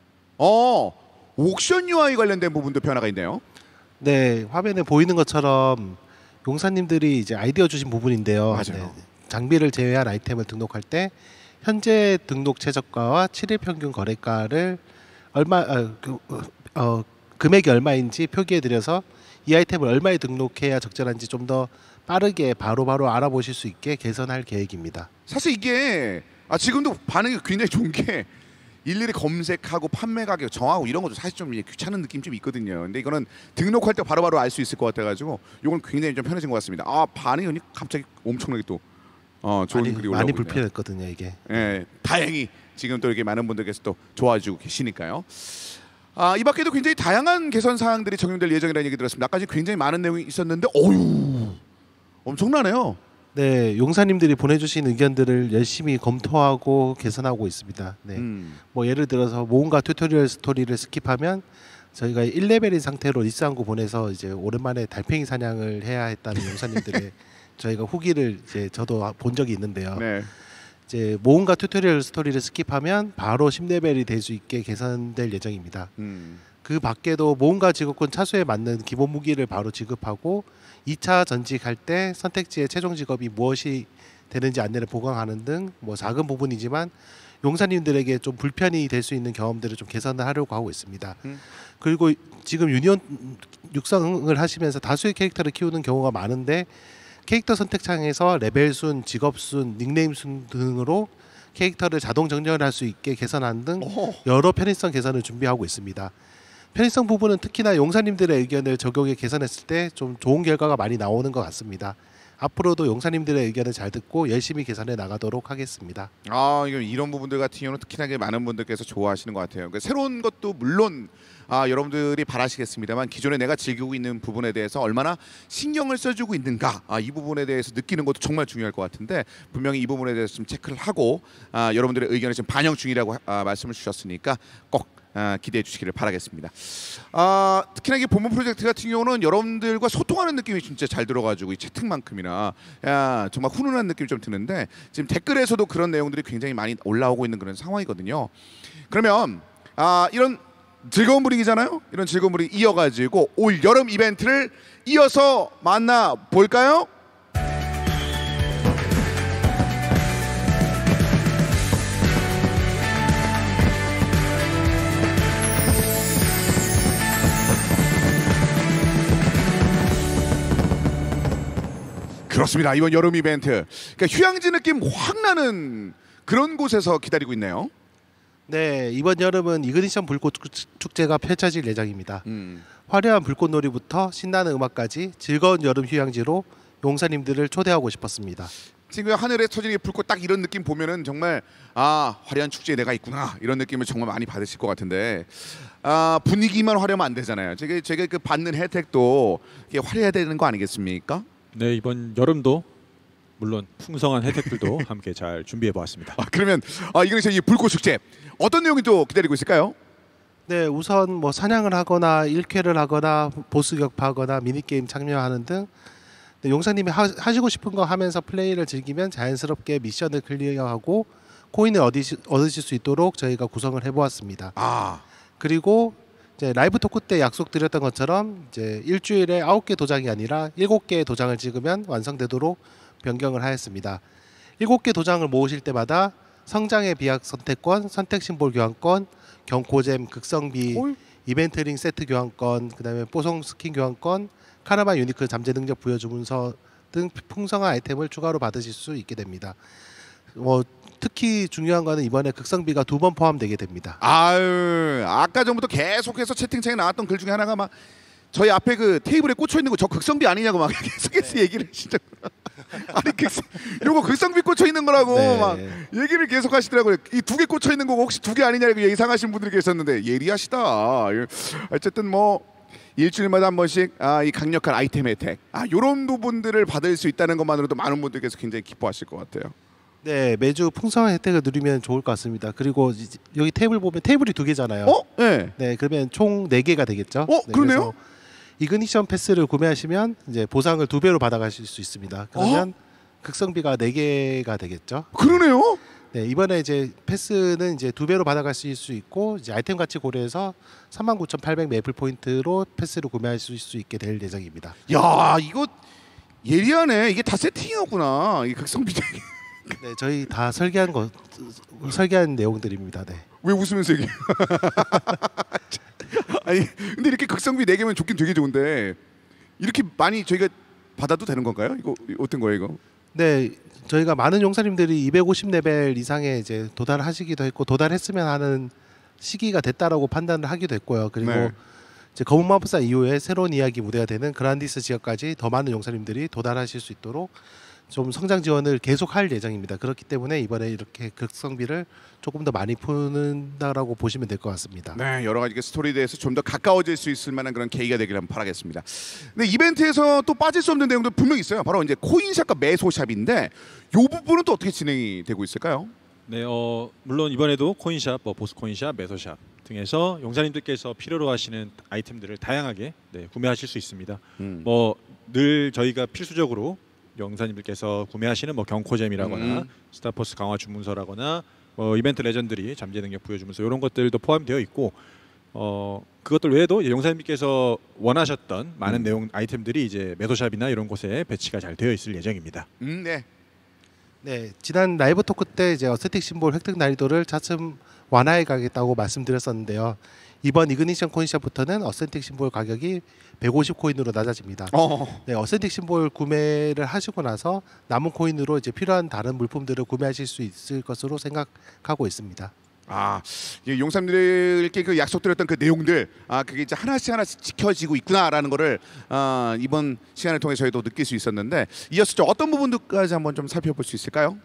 어, 옥션 유아이 관련된 부분도 변화가 있네요. 네, 화면에 보이는 것처럼 용사님들이 이제 아이디어 주신 부분인데요. 맞아요. 네, 장비를 제외한 아이템을 등록할 때 현재 등록 최저가와 칠 일 평균 거래가를 얼마 어, 그, 어, 금액이 얼마인지 표기해 드려서 이 아이템을 얼마에 등록해야 적절한지 좀 더 빠르게 바로바로 바로 알아보실 수 있게 개선할 계획입니다. 사실 이게 아, 지금도 반응이 굉장히 좋은 게 일일이 검색하고 판매 가격 정하고 이런 것도 사실 좀 귀찮은 느낌 좀 있거든요. 근데 이거는 등록할 때 바로바로 알 수 있을 것 같아가지고 이건 굉장히 좀 편해진 것 같습니다. 아, 반응이 갑자기 엄청나게 또 어, 좋은 많이, 글이 많이 올라오고 있네요. 불편했거든요, 이게. 예, 다행히 지금 또 이렇게 많은 분들께서 또 좋아해주고 계시니까요. 아, 이 밖에도 굉장히 다양한 개선 사항들이 적용될 예정이라는 얘기 들었습니다. 아까 굉장히 많은 내용이 있었는데, 어유 엄청나네요. 네, 용사님들이 보내주신 의견들을 열심히 검토하고 개선하고 있습니다. 네, 음. 뭐 예를 들어서 모험가 튜토리얼 스토리를 스킵하면 저희가 일 레벨인 상태로 리스한구 보내서 이제 오랜만에 달팽이 사냥을 해야 했다는 용사님들의 저희가 후기를 이제 저도 본 적이 있는데요. 네. 이제 모험가 튜토리얼 스토리를 스킵하면 바로 십 레벨이 될 수 있게 개선될 예정입니다. 음. 그 밖에도 모험가 직업군 차수에 맞는 기본 무기를 바로 지급하고 이 차 전직할 때 선택지의 최종 직업이 무엇이 되는지 안내를 보강하는 등 뭐 작은 부분이지만 용사님들에게 좀 불편이 될 수 있는 경험들을 좀 개선을 하려고 하고 있습니다. 음. 그리고 지금 유니온 육성을 하시면서 다수의 캐릭터를 키우는 경우가 많은데 캐릭터 선택창에서 레벨 순, 직업 순, 닉네임 순 등으로 캐릭터를 자동 정렬할 수 있게 개선한 등 여러 편의성 개선을 준비하고 있습니다. 편의성 부분은 특히나 용사님들의 의견을 적용해 개선했을 때 좀 좋은 결과가 많이 나오는 것 같습니다. 앞으로도 용사님들의 의견을 잘 듣고 열심히 개선해 나가도록 하겠습니다. 아, 이런 부분들 같은 경우는 특히나 많은 분들께서 좋아하시는 것 같아요. 그러니까 새로운 것도 물론 아, 여러분들이 바라시겠습니다만 기존에 내가 즐기고 있는 부분에 대해서 얼마나 신경을 써주고 있는가, 아, 이 부분에 대해서 느끼는 것도 정말 중요할 것 같은데 분명히 이 부분에 대해서 좀 체크를 하고 아, 여러분들의 의견을 지금 반영 중이라고 아, 말씀을 주셨으니까 꼭 아, 기대해 주시기를 바라겠습니다. 아, 특히나 이 본문 프로젝트 같은 경우는 여러분들과 소통하는 느낌이 진짜 잘 들어가지고 이 채팅만큼이나 야, 정말 훈훈한 느낌이 좀 드는데 지금 댓글에서도 그런 내용들이 굉장히 많이 올라오고 있는 그런 상황이거든요. 그러면 아, 이런 즐거운 분위기잖아요. 이런 즐거운 분위기 이어가지고 올 여름 이벤트를 이어서 만나 볼까요? 그렇습니다. 이번 여름 이벤트, 그러니까 휴양지 느낌 확 나는 그런 곳에서 기다리고 있네요. 네, 이번 여름은 이그니션 불꽃 축제가 펼쳐질 예정입니다. 음. 화려한 불꽃놀이부터 신나는 음악까지 즐거운 여름 휴양지로 용사님들을 초대하고 싶었습니다. 지금 하늘에 터지는 불꽃 딱 이런 느낌 보면은 정말 아, 화려한 축제에 내가 있구나 이런 느낌을 정말 많이 받으실 것 같은데 아, 분위기만 화려하면 안 되잖아요. 제가 제가 그 받는 혜택도 이게 화려해야 되는 거 아니겠습니까? 네, 이번 여름도 물론 풍성한 혜택들도 함께 잘 준비해 보았습니다. 아, 그러면 아, 이건 이 불꽃 축제 어떤 내용이 또 기다리고 있을까요? 네, 우선 뭐 사냥을 하거나 일쾌를 하거나 보스 격파하거나 미니게임 참여하는 등 네, 용사님이 하, 하시고 싶은 거 하면서 플레이를 즐기면 자연스럽게 미션을 클리어하고 코인을 얻으시, 얻으실 수 있도록 저희가 구성을 해보았습니다. 아, 그리고 이제 라이브 토크 때 약속드렸던 것처럼 이제 일주일에 아홉 개 도장이 아니라 일곱 개의 도장을 찍으면 완성되도록 변경을 하였습니다. 일곱 개 도장을 모으실 때마다 성장의 비약 선택권, 선택 심볼 교환권, 경코잼 극성비, 어이. 이벤트링 세트 교환권, 그다음에 뽀송 스킨 교환권, 카르마 유니크 잠재 능력 부여 주문서 등 풍성한 아이템을 추가로 받으실 수 있게 됩니다. 뭐 특히 중요한 거는 이번에 극성비가 두 번 포함되게 됩니다. 아유, 아까 전부터 계속해서 채팅창에 나왔던 글 중에 하나가 막 저희 앞에 그 테이블에 꽂혀 있는 거 저 극성비 아니냐고 막 계속해서 네. 얘기를 진짜 아니 극성, 요거 극성비 꽂혀 있는 거라고 네. 막 얘기를 계속 하시더라고요. 이 두 개 꽂혀 있는 거 혹시 두 개 아니냐고 예상하신 분들이 계셨는데 예리하시다. 어쨌든 뭐 일주일마다 한 번씩 아, 이 강력한 아이템 혜택, 아, 요런 부분들을 받을 수 있다는 것만으로도 많은 분들께서 굉장히 기뻐하실 것 같아요. 네, 매주 풍성한 혜택을 누리면 좋을 것 같습니다. 그리고 여기 테이블 보면 테이블이 두 개잖아요. 어? 네. 네, 그러면 총 네 개가 되겠죠. 어, 네, 그러네요. 이그니션 패스를 구매하시면 이제 보상을 두 배로 받아가실 수 있습니다. 그러면 어? 극성비가 네 개가 되겠죠. 그러네요. 네, 이번에 이제 패스는 이제 두 배로 받아가실 수 있고 이제 아이템 가치 고려해서 삼만 구천팔백 메이플 포인트로 패스를 구매하실 수 있게 될 예정입니다. 야, 이거 예리하네. 이게 다 세팅이었구나. 이 극성비. 네, 저희 다 설계한 거 설계한 내용들입니다. 네. 왜 웃으면서 얘기? 아니, 근데 이렇게 극성비 네 개면 좋긴 되게 좋은데 이렇게 많이 저희가 받아도 되는 건가요? 이거 어떤 거예요, 이거? 네, 저희가 많은 용사님들이 이백오십 레벨 이상에 이제 도달하시기도 했고 도달했으면 하는 시기가 됐다라고 판단을 하기도 했고요. 그리고 네. 이제 검은 마법사 이후에 새로운 이야기 무대가 되는 그란디스 지역까지 더 많은 용사님들이 도달하실 수 있도록 좀 성장 지원을 계속할 예정입니다. 그렇기 때문에 이번에 이렇게 극성비를 조금 더 많이 푸는다라고 보시면 될 것 같습니다. 네, 여러 가지 스토리에 대해서 좀 더 가까워질 수 있을 만한 그런 계기가 되기를 한번 바라겠습니다. 근데 이벤트에서 또 빠질 수 없는 내용도 분명히 있어요. 바로 이제 코인샵과 매소샵인데 이 부분은 또 어떻게 진행이 되고 있을까요? 네, 어, 물론 이번에도 코인샵, 뭐 보스코인샵, 매소샵 등에서 용사님들께서 필요로 하시는 아이템들을 다양하게 네, 구매하실 수 있습니다. 음. 뭐 늘 저희가 필수적으로 용사님들께서 구매하시는 뭐 경코잼이라거나 음. 스타포스 강화 주문서라거나 뭐 이벤트 레전드리 잠재 능력 부여 주문서 이런 것들도 포함되어 있고 어 그것들 외에도 용사님께서 원하셨던 많은 음. 내용 아이템들이 이제 매도샵이나 이런 곳에 배치가 잘 되어 있을 예정입니다. 음, 네. 네, 지난 라이브 토크 때 이제 어스테틱 심볼 획득 난이도를 차츰 완화해 가겠다고 말씀드렸었는데요. 이번 이그니션 코인샵부터는 어스테틱 심볼 가격이 백오십 코인으로 낮아집니다. 어. 네, 어스테틱 심볼 구매를 하시고 나서 남은 코인으로 이제 필요한 다른 물품들을 구매하실 수 있을 것으로 생각하고 있습니다. 아, 이 용사님들께 그 약속드렸던 그 내용들, 아 그게 이제 하나씩 하나씩 지켜지고 있구나라는 거를 아, 이번 시간을 통해 저희도 느낄 수 있었는데, 이어서 좀 어떤 부분들까지 한번 좀 살펴볼 수 있을까요?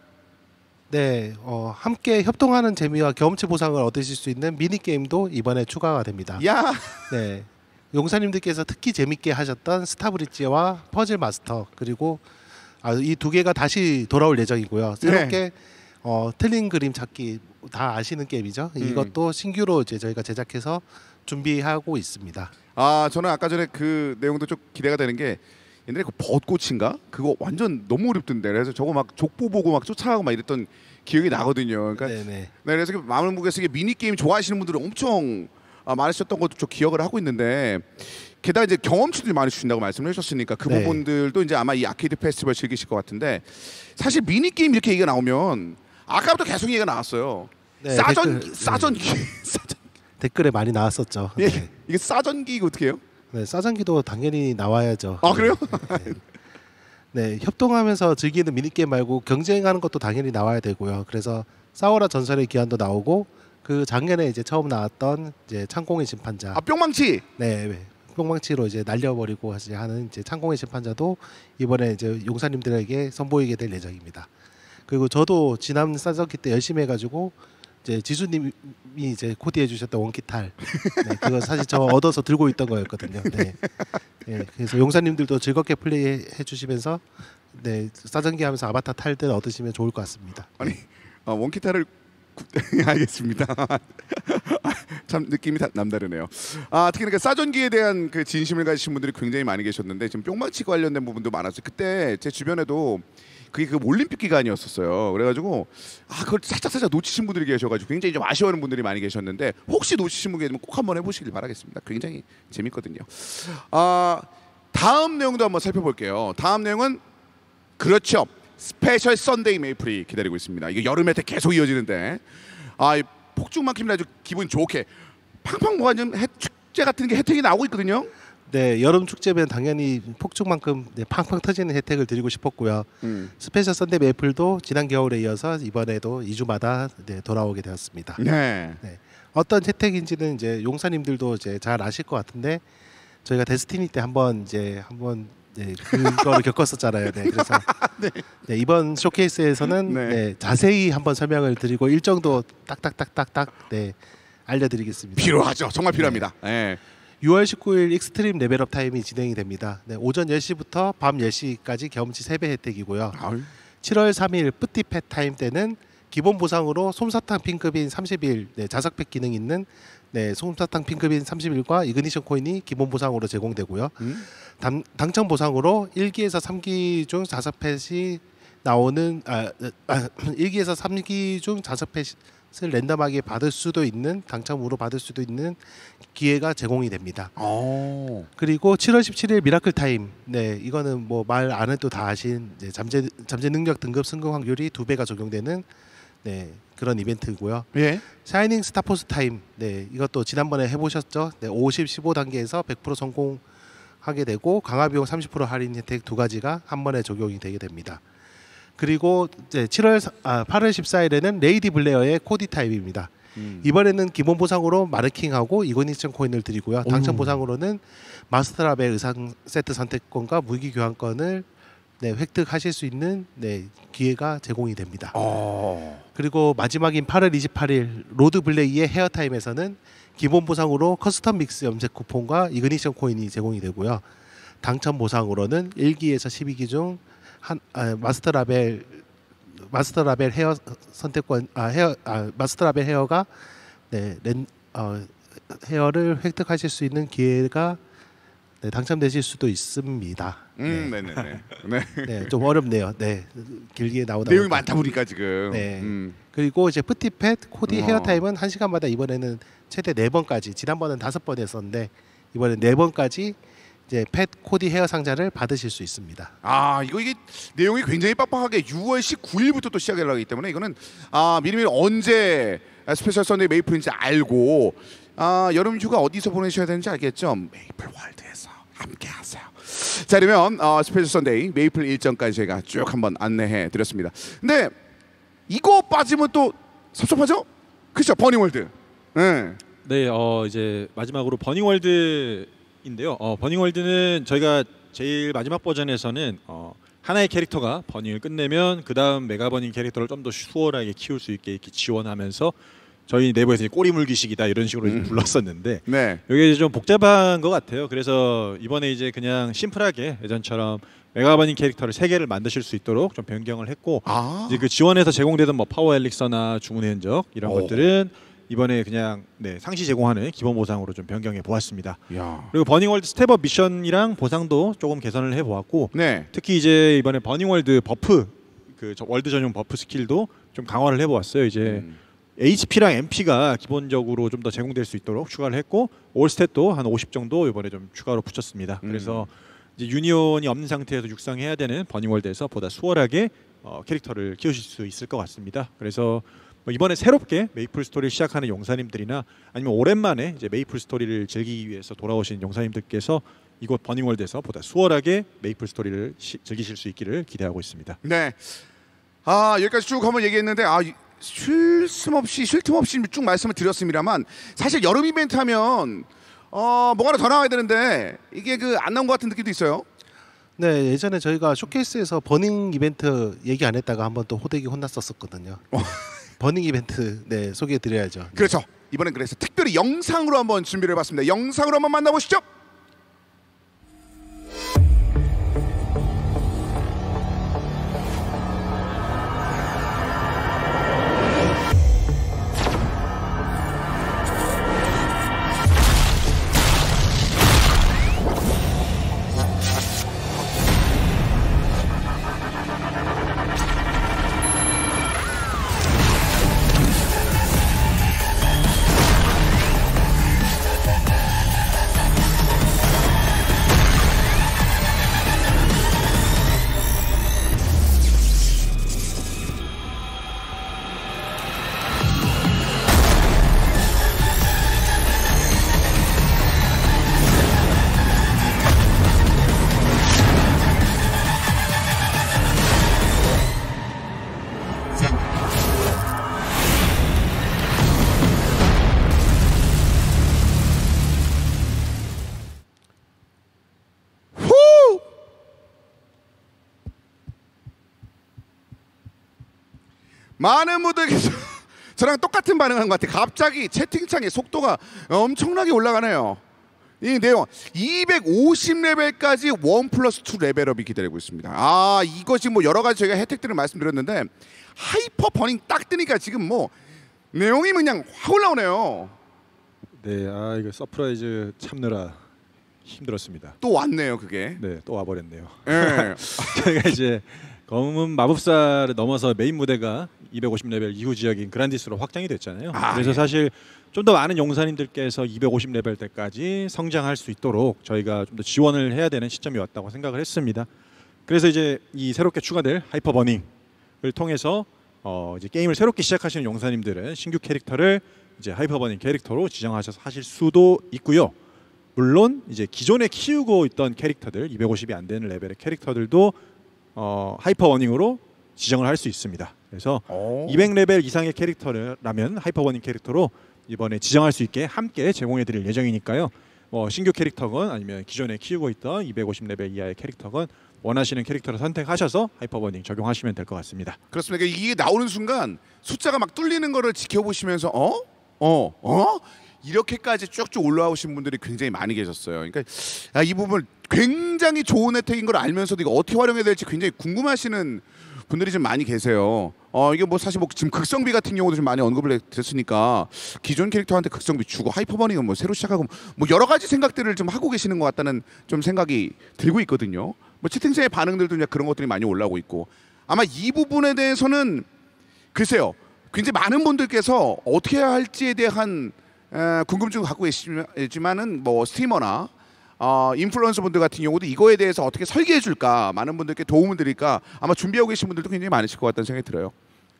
네, 어, 함께 협동하는 재미와 경험치 보상을 얻으실 수 있는 미니 게임도 이번에 추가가 됩니다. 야, 네, 용사님들께서 특히 재밌게 하셨던 스타브릿지와 퍼즐 마스터, 그리고 아, 이 두 개가 다시 돌아올 예정이고요. 새롭게 어, 틀린 그림 찾기 다 아시는 게임이죠. 음. 이것도 신규로 이제 저희가 제작해서 준비하고 있습니다. 아 저는 아까 전에 그 내용도 좀 기대가 되는 게, 옛날에 그 벚꽃인가 그거 완전 너무 어렵던데, 그래서 저거 막 족보 보고 막 쫓아가고 막 이랬던 기억이 나거든요. 그러니까 네네. 네, 그래서 그 마음을 무게서 미니 게임 좋아하시는 분들은 엄청 아, 많으셨던 것도 저 기억을 하고 있는데, 게다가 이제 경험치도 많이 주신다고 말씀을 해주셨으니까 그 네. 부분들도 이제 아마 이 아케이드 페스티벌 즐기실 것 같은데, 사실 미니 게임 이렇게 얘기가 나오면 아까부터 계속 얘기가 나왔어요. 네, 싸전기, 댓글, 싸전기, 싸전. 댓글에 많이 나왔었죠. 예, 네. 이게 싸전기 이거 어떻게 해요? 네, 싸전기도 당연히 나와야죠. 아 그래요? 네. 네, 협동하면서 즐기는 미니게임 말고 경쟁하는 것도 당연히 나와야 되고요. 그래서 싸워라 전설의 기한도 나오고, 그 작년에 이제 처음 나왔던 이제 창공의 심판자, 아 뿅망치. 네, 네, 뿅망치로 이제 날려버리고 하시- 하는 이제 창공의 심판자도 이번에 이제 용사님들에게 선보이게 될 예정입니다. 그리고 저도 지난 싸전기 때 열심히 해가지고 이제 지수님이 이제 코디해 주셨던 원키탈, 네, 그거 사실 저 얻어서 들고 있던 거였거든요. 네. 네, 그래서 용사님들도 즐겁게 플레이해 주시면서 네, 싸전기 하면서 아바타 탈들 얻으시면 좋을 것 같습니다. 아니 아, 원키타를 구- 알겠습니다. 참 느낌이 다 남다르네요. 아 특히 그 싸전기에 대한 그 진심을 가지신 분들이 굉장히 많이 계셨는데, 지금 뿅망치 관련된 부분도 많았어요. 그때 제 주변에도 그게 그 올림픽 기간이었었어요. 그래가지고 아 그걸 살짝 살짝 놓치신 분들이 계셔가지고 굉장히 좀 아쉬워하는 분들이 많이 계셨는데, 혹시 놓치신 분 계시면 꼭 한번 해보시길 바라겠습니다. 굉장히 재밌거든요. 아 다음 내용도 한번 살펴볼게요. 다음 내용은 그렇죠. 스페셜 썬데이 메이플이 기다리고 있습니다. 이게 여름 혜택 계속 이어지는데, 아 이 폭죽만큼이나 아주 기분 좋게 팡팡 뭐가 좀 혜- 축제 같은 게 혜택이 나오고 있거든요. 네, 여름 축제면 당연히 폭죽만큼 네, 팡팡 터지는 혜택을 드리고 싶었고요. 음. 스페셜 썬데이 메이플도 지난 겨울에 이어서 이번에도 이 주마다 네, 돌아오게 되었습니다. 네. 어떤 혜택인지는 이제 용사님들도 이제 잘 아실 것 같은데, 저희가 데스티니 때 한번 이제 한번 네, 그거를 겪었었잖아요. 네, 그래서 네, 이번 쇼케이스에서는 네. 네, 자세히 한번 설명을 드리고 일정도 딱딱딱딱딱 네, 알려드리겠습니다. 필요하죠. 정말 필요합니다. 네. 유월 십구일 익스트림 레벨업 타임이 진행이 됩니다. 네, 오전 열 시부터 밤 열 시까지 경험치 세 배 혜택이고요. 아유. 칠월 삼일 뿌띠펫 타임 때는 기본 보상으로 솜사탕 핑크빈 삼십 일 네, 자석팩 기능 있는 네, 솜사탕 핑크빈 삼십 일과 이그니션 코인이 기본 보상으로 제공되고요. 음? 당, 당첨 보상으로 일 기에서 삼 기 중 자석펫이 나오는 아, 아, 일 기에서 삼 기 중 자석펫을 랜덤하게 받을 수도 있는, 당첨으로 받을 수도 있는 기회가 제공이 됩니다. 오. 그리고 칠월 십칠일 미라클 타임. 네, 이거는 뭐 말 안 해도 다 아신 이제 잠재 잠재 능력 등급 승급 확률이 두 배가 적용되는 네, 그런 이벤트고요. 예. 샤이닝 스타포스 타임. 네, 이것도 지난번에 해보셨죠? 네, 오십, 십오 단계에서 백 퍼센트 성공하게 되고 강화 비용 삼십 퍼센트 할인 혜택 두 가지가 한 번에 적용이 되게 됩니다. 그리고 이제 칠월 아, 팔월 십사일에는 레이디 블레어의 코디 타임입니다. 음. 이번에는 기본 보상으로 마르킹하고 이그니션 코인을 드리고요. 당첨 보상으로는 마스터라벨 의상 세트 선택권과 무기 교환권을 네, 획득하실 수 있는 네, 기회가 제공이 됩니다. 어. 그리고 마지막인 팔월 이십팔일 로드 블레이의 헤어타임에서는 기본 보상으로 커스텀 믹스 염색 쿠폰과 이그니션 코인이 제공이 되고요. 당첨 보상으로는 일 기에서 십이 기 중 한 아, 마스터 라벨 마스터 라벨 헤어 선택권 아 헤어 아 마스터 라벨 헤어가 네, 렌, 어, 헤어를 획득하실 수 있는 기회가 네, 당첨되실 수도 있습니다. 음, 네, 네, 네. 네. 네, 좀 어렵네요. 네, 길게 나오다 내용이 보니까. 많다 보니까 지금. 네. 음. 그리고 이제 프티팻 코디 어. 헤어 타입은 한 시간마다 이번에는 최대 네 번까지, 지난번은 다섯 번 했었는데 이번엔 네 번까지 이제 팻 코디 헤어 상자를 받으실 수 있습니다. 아, 이거 이게 내용이 굉장히 빡빡하게 유월 십구일부터 또 시작을 하기 때문에 이거는 아 미리미리 언제 스페셜 선데이 메이플인지 알고 아 여름 휴가 어디서 보내셔야 되는지 알겠죠? 메이플 월드에서 함께하세요. 자, 그러면 어, 스페셜 선데이 메이플 일정까지 제가 쭉 한번 안내해 드렸습니다. 근데 이거 빠지면 또 섭섭하죠? 그렇죠, 버닝월드. 네. 네, 어 이제 마지막으로 버닝월드인데요. 어, 버닝월드는 저희가 제일 마지막 버전에서는 어, 하나의 캐릭터가 버닝을 끝내면 그 다음 메가 버닝 캐릭터를 좀 더 수월하게 키울 수 있게 이렇게 지원하면서 저희 내부에서 꼬리 물기식이다 이런 식으로 음. 불렀었는데 네. 이게 좀 복잡한 것 같아요. 그래서 이번에 이제 그냥 심플하게 예전처럼 메가 버닝 캐릭터를 세 개를 만드실 수 있도록 좀 변경을 했고 아. 이제 그 지원에서 제공되던 뭐 파워 엘릭서나 주문의 흔적 이런 오. 것들은 이번에 그냥 네, 상시 제공하는 기본 보상으로 좀 변경해 보았습니다. 야. 그리고 버닝월드 스텝업 미션이랑 보상도 조금 개선을 해 보았고 네. 특히 이제 이번에 버닝월드 버프 그 월드 전용 버프 스킬도 좀 강화를 해 보았어요. 이제 음. 에이치피랑 엠피가 기본적으로 좀 더 제공될 수 있도록 추가를 했고 올스탯도 한 오십 정도 이번에 좀 추가로 붙였습니다. 음. 그래서 이제 유니온이 없는 상태에서 육상해야 되는 버닝월드에서 보다 수월하게 어, 캐릭터를 키우실 수 있을 것 같습니다. 그래서 뭐 이번에 새롭게 메이플 스토리를 시작하는 용사님들이나 아니면 오랜만에 이제 메이플 스토리를 즐기기 위해서 돌아오신 용사님들께서 이곳 버닝월드에서 보다 수월하게 메이플 스토리를 시, 즐기실 수 있기를 기대하고 있습니다. 네. 아, 여기까지 쭉 한번 얘기했는데 아 쉴 틈 없이 쉴 틈 없이 쭉 말씀을 드렸습니다만 사실 여름 이벤트 하면 어 뭐가 하나 더 나와야 되는데 이게 그 안 나온 것 같은 느낌도 있어요. 네, 예전에 저희가 쇼케이스에서 버닝 이벤트 얘기 안 했다가 한번 또 호되게 혼났었거든요. 버닝 이벤트 네 소개해 드려야죠. 그렇죠. 이번엔 그래서 특별히 영상으로 한번 준비를 해봤습니다. 영상으로 한번 만나보시죠. 많은 분들께서 저랑 똑같은 반응한 것 같아요. 갑자기 채팅창의 속도가 엄청나게 올라가네요. 이 내용 이백오십 레벨까지 원 플러스 투 레벨업이 기다리고 있습니다. 아, 이것이 뭐 여러 가지 저희가 혜택들을 말씀드렸는데 하이퍼 버닝 딱 뜨니까 지금 뭐 내용이 그냥 확 올라오네요. 네, 아 이거 서프라이즈 참느라 힘들었습니다. 또 왔네요, 그게. 네, 또 와버렸네요. 예. 저희가 이제 검은 마법사를 넘어서 메인 무대가 이백오십 레벨 이후 지역인 그란디스로 확장이 됐잖아요. 아, 그래서 예. 사실 좀 더 많은 용사님들께서 이백오십 레벨 때까지 성장할 수 있도록 저희가 좀 더 지원을 해야 되는 시점이 왔다고 생각을 했습니다. 그래서 이제 이 새롭게 추가될 하이퍼 버닝을 통해서 어 이제 게임을 새롭게 시작하시는 용사님들은 신규 캐릭터를 이제 하이퍼 버닝 캐릭터로 지정하셔서 하실 수도 있고요. 물론 이제 기존에 키우고 있던 캐릭터들 이백오십이 안 되는 레벨의 캐릭터들도 어, 하이퍼 버닝으로 지정을 할 수 있습니다. 그래서 오. 이백 레벨 이상의 캐릭터라면 하이퍼 버닝 캐릭터로 이번에 지정할 수 있게 함께 제공해드릴 예정이니까요. 뭐 신규 캐릭터건 아니면 기존에 키우고 있던 이백오십 레벨 이하의 캐릭터건 원하시는 캐릭터를 선택하셔서 하이퍼 버닝 적용하시면 될 것 같습니다. 그렇습니다. 이게 나오는 순간 숫자가 막 뚫리는 거를 지켜보시면서 어? 어? 어? 이렇게까지 쭉쭉 올라오신 분들이 굉장히 많이 계셨어요. 그러니까 아, 이 부분 굉장히 좋은 혜택인 걸 알면서도 이거 어떻게 활용해야 될지 굉장히 궁금하시는 분들이 좀 많이 계세요. 어 이게 뭐 사실 뭐 지금 극성비 같은 경우도 좀 많이 언급을 됐으니까 기존 캐릭터한테 극성비 주고 하이퍼버닝은 뭐 새로 시작하고 뭐 여러 가지 생각들을 좀 하고 계시는 것 같다는 좀 생각이 들고 있거든요. 뭐 채팅창의 반응들도 이제 그런 것들이 많이 올라오고 있고 아마 이 부분에 대해서는 글쎄요 굉장히 많은 분들께서 어떻게 해야 할지에 대한 에, 궁금증을 갖고 계시지만은 뭐 스트리머나 어, 인플루언서 분들 같은 경우도 이거에 대해서 어떻게 설계해 줄까 많은 분들께 도움을 드릴까 아마 준비하고 계신 분들도 굉장히 많으실 것 같다는 생각이 들어요.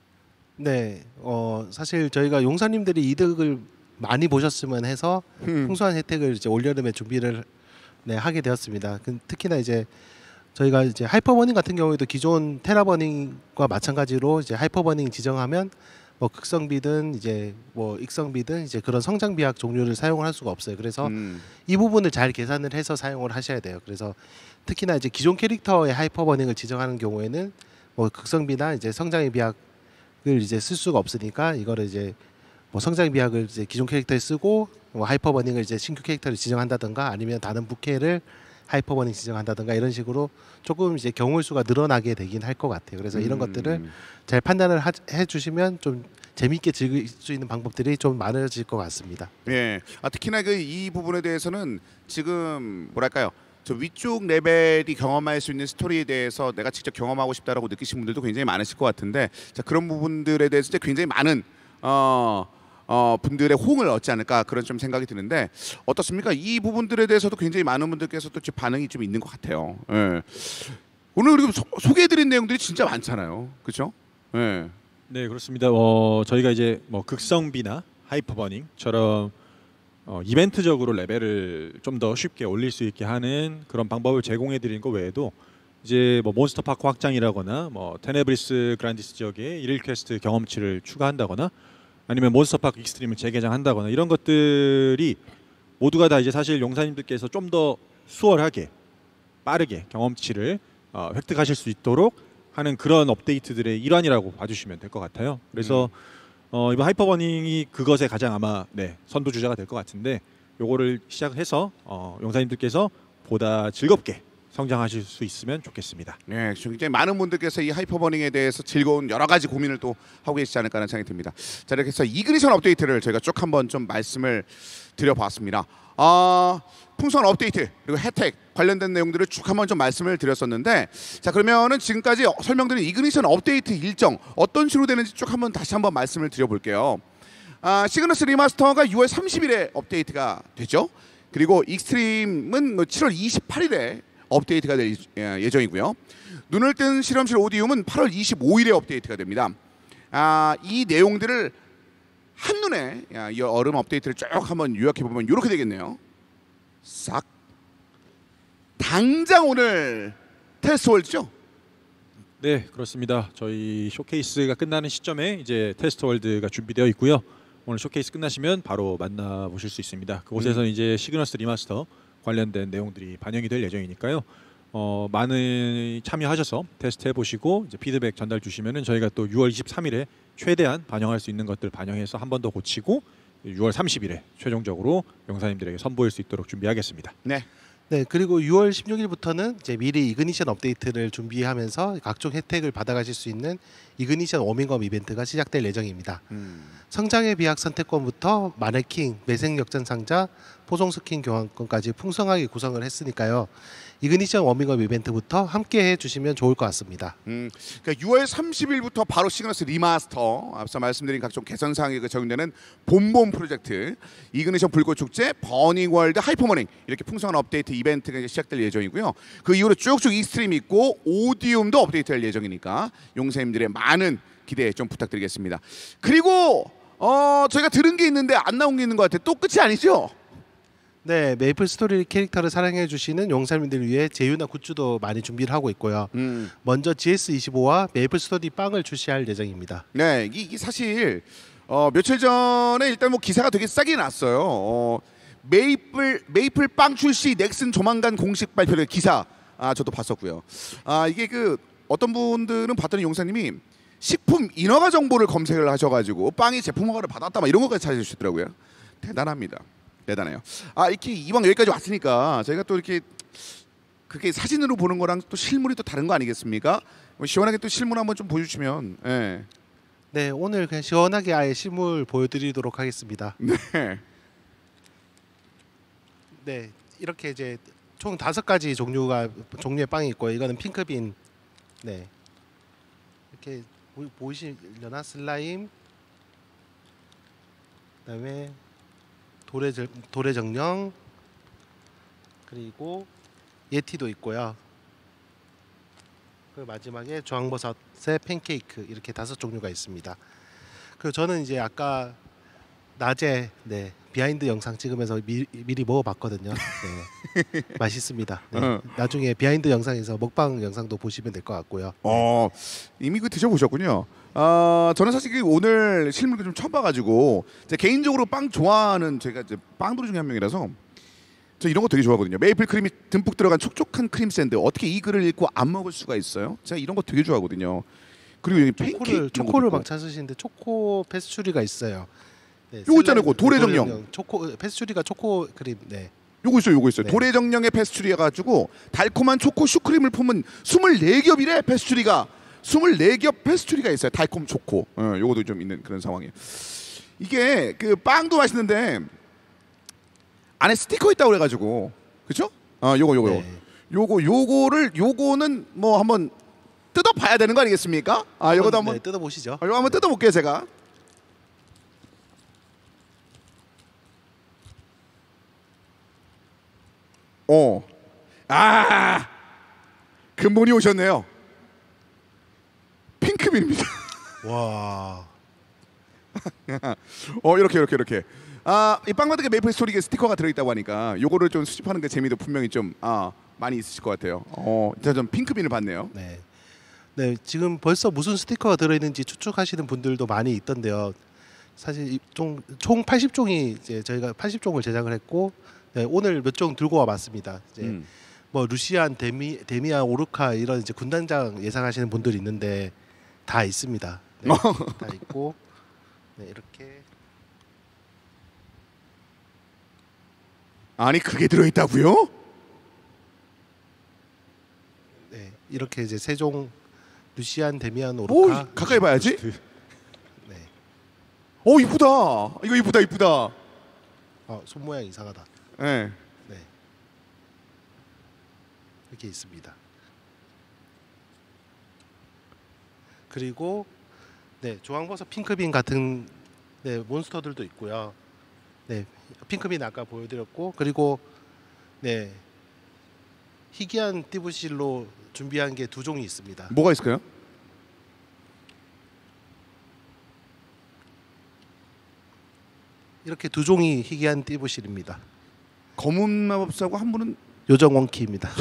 네, 어, 사실 저희가 용사님들이 이득을 많이 보셨으면 해서 음. 풍성한 혜택을 이제 올여름에 준비를 네, 하게 되었습니다. 그, 특히나 이제 저희가 이제 하이퍼버닝 같은 경우에도 기존 테라버닝과 마찬가지로 이제 하이퍼버닝 지정하면 뭐 극성비든 이제 뭐 익성비든 이제 그런 성장 비약 종류를 사용을 할 수가 없어요. 그래서 음. 이 부분을 잘 계산을 해서 사용을 하셔야 돼요. 그래서 특히나 이제 기존 캐릭터의 하이퍼버닝을 지정하는 경우에는 뭐 극성비나 이제 성장의 비약을 이제 쓸 수가 없으니까 이거를 이제 뭐 성장의 비약을 이제 기존 캐릭터에 쓰고 뭐 하이퍼버닝을 이제 신규 캐릭터를 지정한다든가 아니면 다른 부캐를 하이퍼버닝 지정한다든가 이런 식으로 조금 이제 경우의 수가 늘어나게 되긴 할 것 같아요. 그래서 이런 음. 것들을 잘 판단을 하, 해주시면 좀 재미있게 즐길 수 있는 방법들이 좀 많아질 것 같습니다. 예. 아, 특히나 그 이 부분에 대해서는 지금 뭐랄까요? 저 위쪽 레벨이 경험할 수 있는 스토리에 대해서 내가 직접 경험하고 싶다라고 느끼신 분들도 굉장히 많으실 것 같은데 자, 그런 부분들에 대해서 이제 굉장히 많은 어, 어, 분들의 호응을 얻지 않을까 그런 좀 생각이 드는데 어떻습니까? 이 부분들에 대해서도 굉장히 많은 분들께서도 지금 반응이 좀 있는 것 같아요. 예. 오늘 그리고 소, 소개해드린 내용들이 진짜 많잖아요, 그렇죠? 예. 네, 그렇습니다. 어, 저희가 이제 뭐 극성비나 하이퍼버닝처럼 어, 이벤트적으로 레벨을 좀 더 쉽게 올릴 수 있게 하는 그런 방법을 제공해 드리는 것 외에도 이제 뭐 몬스터 파크 확장이라거나 뭐 테네브리스 그란디스 지역에 일일 퀘스트 경험치를 추가한다거나 아니면 몬스터 파크 익스트림을 재개장한다거나 이런 것들이 모두가 다 이제 사실 용사님들께서 좀 더 수월하게 빠르게 경험치를 어, 획득하실 수 있도록 하는 그런 업데이트들의 일환이라고 봐주시면 될 것 같아요. 그래서 음. 어, 이번 하이퍼버닝이 그것에 가장 아마 네, 선두주자가 될 것 같은데 요거를 시작해서 어, 용사님들께서 보다 즐겁게 성장하실 수 있으면 좋겠습니다. 네, 굉장히 많은 분들께서 이 하이퍼버닝에 대해서 즐거운 여러 가지 고민을 또 하고 계시지 않을까 하는 생각이 듭니다. 자, 이렇게 해서 이그니션 업데이트를 저희가 쭉 한번 좀 말씀을 드려봤습니다. 아, 풍선 업데이트 그리고 혜택 관련된 내용들을 쭉 한번 좀 말씀을 드렸었는데 자 그러면은 지금까지 설명드린 이그니션 업데이트 일정 어떤 식으로 되는지 쭉 한번 다시 한번 말씀을 드려볼게요. 아, 시그너스 리마스터가 유월 삼십일에 업데이트가 되죠. 그리고 익스트림은 뭐 칠월 이십팔일에 업데이트가 될 예정이고요. 눈을 뜬 실험실 오디움은 팔월 이십오일에 업데이트가 됩니다. 아, 이 내용들을 한눈에 야, 이 얼음 업데이트를 쭉 한번 요약해 보면 이렇게 되겠네요. 싹 당장 오늘 테스트 월드죠? 네, 그렇습니다. 저희 쇼케이스가 끝나는 시점에 이제 테스트 월드가 준비되어 있고요. 오늘 쇼케이스 끝나시면 바로 만나보실 수 있습니다. 그곳에서 음. 이제 시그너스 리마스터 관련된 내용들이 반영이 될 예정이니까요. 어, 많이 참여하셔서 테스트 해보시고 이제 피드백 전달 주시면은 저희가 또 유월 이십삼일에 최대한 반영할 수 있는 것들 반영해서 한 번 더 고치고 유월 삼십일에 최종적으로 용사님들에게 선보일 수 있도록 준비하겠습니다. 네. 네, 그리고 유월 십육일부터는 이제 미리 이그니션 업데이트를 준비하면서 각종 혜택을 받아가실 수 있는 이그니션 워밍업 이벤트가 시작될 예정입니다. 음. 성장의 비약 선택권부터 마네킹, 매생 역전 상자, 포송 스킨 교환권까지 풍성하게 구성을 했으니까요. 이그니션 워밍업 이벤트부터 함께 해주시면 좋을 것 같습니다. 음, 그러니까 유월 삼십일부터 바로 시그너스 리마스터 앞서 말씀드린 각종 개선 사항이 적용되는 봄봄 프로젝트 이그니션 불꽃축제, 버닝월드, 하이퍼머닝 이렇게 풍성한 업데이트 이벤트가 시작될 예정이고요. 그 이후로 쭉쭉 익스트림 있고 오디움도 업데이트할 예정이니까 용사님들의 많은 기대 좀 부탁드리겠습니다. 그리고 어, 저희가 들은 게 있는데 안 나온 게 있는 것 같아요. 또 끝이 아니죠? 네, 메이플 스토리 캐릭터를 사랑해 주시는 용사님들 위해 제휴나 굿즈도 많이 준비를 하고 있고요. 음. 먼저 지에스 이십오와 메이플 스토리 빵을 출시할 예정입니다. 네, 이게 사실 어, 며칠 전에 일단 뭐 기사가 되게 싸게 났어요. 어, 메이플 메이플 빵 출시 넥슨 조만간 공식 발표된 기사 아 저도 봤었고요. 아 이게 그 어떤 분들은 봤더니 용사님이 식품 인허가 정보를 검색을 하셔가지고 빵이 제품 허가를 받았다 막 이런 것까지 찾아주시더라고요. 대단합니다. 대단해요. 아 이렇게 이왕 여기까지 왔으니까 저희가 또 이렇게 그게 사진으로 보는 거랑 또 실물이 또 다른 거 아니겠습니까? 뭐 시원하게 또 실물 한번 좀 보여주시면. 예. 네, 오늘 그냥 시원하게 아예 실물 보여드리도록 하겠습니다. 네. 네, 이렇게 이제 총 다섯 가지 종류가 종류의 빵이 있고요. 이거는 핑크빈. 네, 이렇게 보- 보이시려나 슬라임. 그다음에 도래 도래 정령. 그리고 예티도 있고요. 그 마지막에 주황버섯의 팬케이크 이렇게 다섯 종류가 있습니다. 그 저는 이제 아까 낮에 네 비하인드 영상 찍으면서 미, 미리 먹어봤거든요. 네, 맛있습니다. 네, 어. 나중에 비하인드 영상에서 먹방 영상도 보시면 될 것 같고요. 어 이미 그 드셔보셨군요. 아 저는 사실 그 오늘 실물 좀 처음 봐가지고 제 개인적으로 빵 좋아하는 제가 이제 빵도루 중에 한 명이라서 저 이런 거 되게 좋아하거든요. 메이플 크림이 듬뿍 들어간 촉촉한 크림 샌드. 어떻게 이 글을 읽고 안 먹을 수가 있어요? 제가 이런 거 되게 좋아하거든요. 그리고 여기 팬케이크 초코를 이런 것도 초코를 있고. 막 찾으시는데 초코 페스츄리가 있어요. 네, 요거 있잖아요, 슬라임- 그거 도래정령. 초코 페스츄리가 초코 크림. 네. 요거 있어요, 요거 있어요. 네. 도래정령의 페스츄리 해가지고 달콤한 초코 슈크림을 품은 스물네 겹이래 페스츄리가. 스물네 겹 페스츄리가 있어요. 달콤 초코. 어, 요거도 좀 있는 그런 상황이에요. 이게 그 빵도 맛있는데 안에 스티커 있다고 그래가지고 그죠? 아 요거 요거 요거. 네. 요거 요거를 요거는 뭐 한번 뜯어봐야 되는 거 아니겠습니까? 아 요거도 한번 네, 뜯어보시죠. 아, 요거 한번 뜯어볼게요 제가. 어. 아 근본이 오셨네요. 핑크빈입니다. 와. 어 이렇게 이렇게 이렇게. 아이 빵바닥에 메이플 스토리에 스티커가 들어있다고 하니까 요거를 좀 수집하는 게 재미도 분명히 좀 아 많이 있으실 것 같아요. 어, 제가 좀 핑크빈을 봤네요. 네. 네, 지금 벌써 무슨 스티커가 들어있는지 추측하시는 분들도 많이 있던데요. 사실 이 총, 총 팔십 종이 이제 저희가 팔십 종을 제작을 했고 네, 오늘 몇 종 들고 와봤습니다. 이제 음. 뭐 루시안, 데미, 데미안, 오르카 이런 이제 군단장 예상하시는 분들이 있는데 다 있습니다. 네, 다 있고 네, 이렇게 아니 그게 들어있다고요? 네, 이렇게 이제 세종 루시안, 데미안, 오 오르카. 가까이 봐야지. 네. 오 이쁘다. 이거 이쁘다 이쁘다. 어, 손 모양 이상하다. 예. 네. 이렇게 있습니다. 그리고 네, 조항버섯 핑크빈 같은 네, 몬스터들도 있고요. 네, 핑크빈 아까 보여드렸고 그리고 네 희귀한 띠부실로 준비한 게 두 종이 있습니다. 뭐가 있을까요? 이렇게 두 종이 희귀한 띠부실입니다. 검은 마법사고 한 분은 요정원키입니다.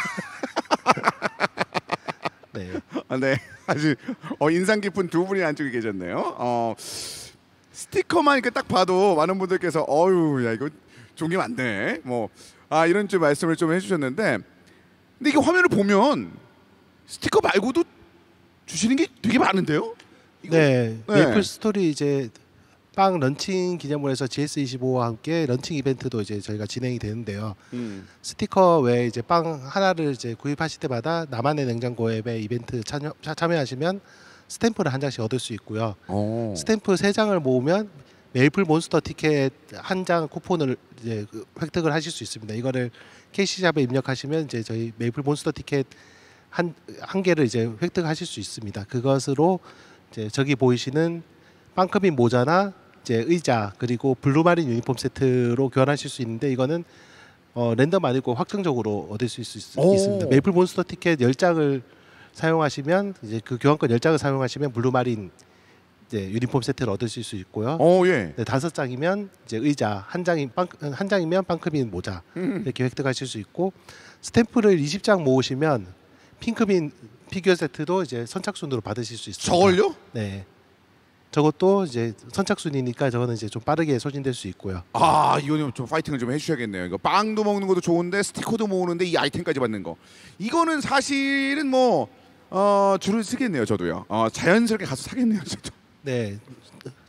네. 아, 네 아주 어, 인상 깊은 두 분이 안쪽에 계셨네요. 어, 스티커만 이렇게 딱 봐도 많은 분들께서 어유 야 이거 종이 많네. 뭐 아 이런 좀 말씀을 좀 해주셨는데 근데 이게 화면을 보면 스티커 말고도 주시는 게 되게 많은데요? 이거- 네, 네. 메이플 스토리 이제 빵 런칭 기념으로해서 지에스 이십오와 함께 런칭 이벤트도 이제 저희가 진행이 되는데요. 음. 스티커 외에 이제 빵 하나를 이제 구입하실 때마다 나만의 냉장고 앱에 이벤트 참여, 차- 참여하시면 스탬프를 한 장씩 얻을 수 있고요. 어. 스탬프 세 장을 모으면 메이플 몬스터 티켓 한 장 쿠폰을 이제 그 획득을 하실 수 있습니다. 이거를 캐시샵에 입력하시면 이제 저희 메이플 몬스터 티켓 한, 한 개를 이제 획득하실 수 있습니다. 그것으로 이제 저기 보이시는 빵크빈 모자나 이제 의자 그리고 블루마린 유니폼 세트로 교환하실 수 있는데 이거는 어, 랜덤 아니고 확정적으로 얻을 수 있, 오. 있습니다. 메이플 몬스터 티켓 열 장을 사용하시면 이제 그 교환권 열 장을 사용하시면 블루마린 이제 유니폼 세트를 얻으실 수 있고요. 어 예. 네, 다섯 장이면 이제 의자, 한 장이 빵, 한 장이면 빵크빈 모자 음. 이렇게 획득하실 수 있고 스탬프를 이십 장 모으시면 핑크빈 피규어 세트도 이제 선착순으로 받으실 수 있습니다. 저걸요? 네. 저것도 이제 선착순이니까 저거는 이제 좀 빠르게 소진될 수 있고요. 아 이거는 좀 파이팅을 좀 해주셔야겠네요. 이거 빵도 먹는 것도 좋은데 스티커도 모으는데 이 아이템까지 받는 거. 이거는 사실은 뭐 어, 줄을 쓰겠네요. 저도요. 어, 자연스럽게 가서 사겠네요. 저도. 네.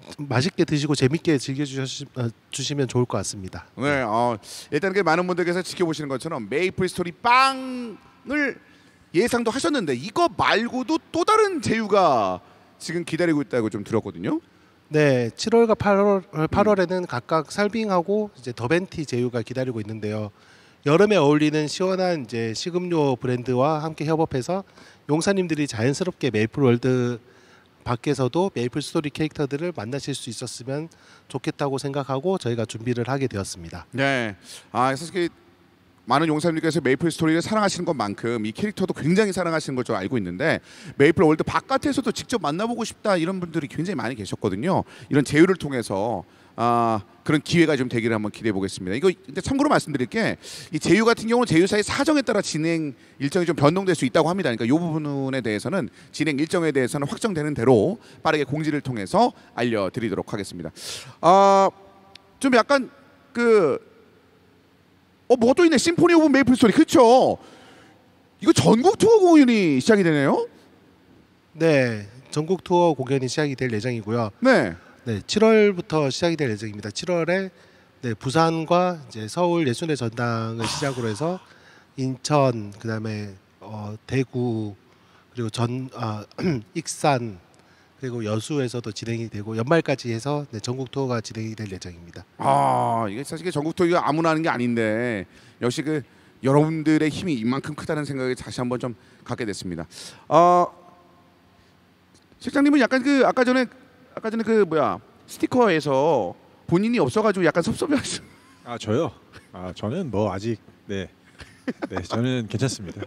맛있게 드시고 재밌게 즐겨 주시면 좋을 것 같습니다. 네, 어, 일단 그 많은 분들께서 지켜보시는 것처럼 메이플 스토리 빵을 예상도 하셨는데 이거 말고도 또 다른 제휴가 지금 기다리고 있다고 좀 들었거든요. 네, 칠월과 팔월 팔월에는 각각 살빙하고 이제 더벤티 제휴가 기다리고 있는데요. 여름에 어울리는 시원한 이제 식음료 브랜드와 함께 협업해서 용사님들이 자연스럽게 메이플 월드 밖에서도 메이플 스토리 캐릭터들을 만나실 수 있었으면 좋겠다고 생각하고 저희가 준비를 하게 되었습니다. 네, 아 사실 그 많은 용사님들께서 메이플 스토리를 사랑하시는 것만큼 이 캐릭터도 굉장히 사랑하시는 걸 좀 알고 있는데 메이플 월드 바깥에서도 직접 만나보고 싶다 이런 분들이 굉장히 많이 계셨거든요. 이런 제휴를 통해서 아 그런 기회가 좀 되기를 한번 기대해 보겠습니다. 이거 근데 참고로 말씀드릴 게 이 제휴 같은 경우는 제휴사의 사정에 따라 진행 일정이 좀 변동될 수 있다고 합니다. 그러니까 이 부분에 대해서는 진행 일정에 대해서는 확정되는 대로 빠르게 공지를 통해서 알려드리도록 하겠습니다. 아 좀 약간 그 어, 뭐 또 있네. 심포니 오브 메이플 스토리. 그렇죠. 이거 전국 투어 공연이 시작이 되네요. 네, 전국 투어 공연이 시작이 될 예정이고요. 네. 네, 칠월부터 시작이 될 예정입니다. 칠월에 네, 부산과 이제 서울 예술의 전당을 시작으로 해서 인천, 그다음에 어, 대구 그리고 전 아, 익산 그리고 여수에서도 진행이 되고 연말까지 해서 네, 전국 투어가 진행이 될 예정입니다. 아 이게 사실 전국 투어가 아무나 하는 게 아닌데 역시 그 여러분들의 힘이 이만큼 크다는 생각을 다시 한번 좀 갖게 됐습니다. 어, 실장님은 약간 그 아까 전에 아까 전에 그 뭐야 스티커에서 본인이 없어가지고 약간 섭섭해하시. 아 저요? 아 저는 뭐 아직 네, 네 저는 괜찮습니다.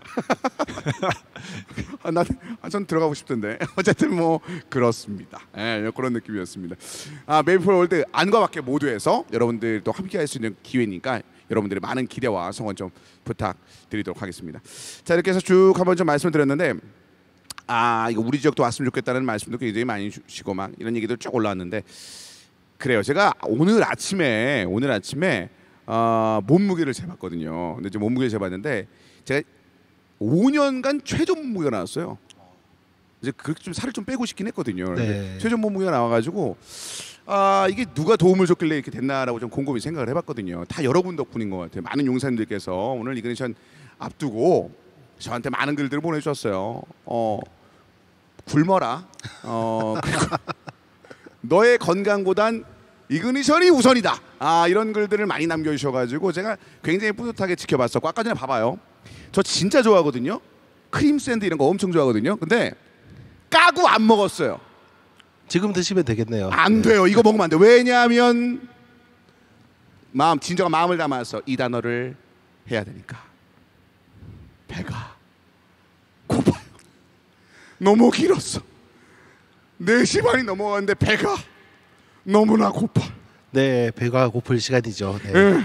아, 난, 아, 전 들어가고 싶던데 어쨌든 뭐 그렇습니다. 예, 그런 느낌이었습니다. 아 메이플 월드 안과 밖에 모두에서 여러분들도 함께할 수 있는 기회니까 여러분들의 많은 기대와 성원 좀 부탁드리도록 하겠습니다. 자 이렇게 해서 쭉 한번 좀 말씀을 드렸는데 아 이거 우리 지역도 왔으면 좋겠다는 말씀도 굉장히 많이 주시고 막 이런 얘기들 쭉 올라왔는데 그래요. 제가 오늘 아침에 오늘 아침에 어, 몸무게를 재봤거든요. 근데 지금 몸무게를 재봤는데 제가 오 년간 최저 몸무게가 나왔어요. 이제 그렇게 좀 살을 좀 빼고 싶긴 했거든요. 네. 최저 몸무게가 나와가지고 아 이게 누가 도움을 줬길래 이렇게 됐나라고 좀 곰곰이 생각을 해봤거든요. 다 여러분 덕분인 것 같아요. 많은 용사님들께서 오늘 이그니션 앞두고 저한테 많은 글들을 보내주셨어요. 어 굶어라. 어 그리고 너의 건강보단 이그니션이 우선이다. 아 이런 글들을 많이 남겨주셔가지고 제가 굉장히 뿌듯하게 지켜봤었고 아까 전에 봐봐요. 저 진짜 좋아하거든요. 크림 샌드 이런 거 엄청 좋아하거든요. 근데 까고 안 먹었어요. 지금 드시면 되겠네요. 안 네. 돼요. 이거 먹으면 안 돼. 왜냐하면 마음 진정한 마음을 담아서 이 단어를 해야 되니까. 배가 고파요. 너무 길었어. 네 시 반이 넘어갔는데 배가 너무나 고파. 네, 배가 고플 시간이죠. 네. 예.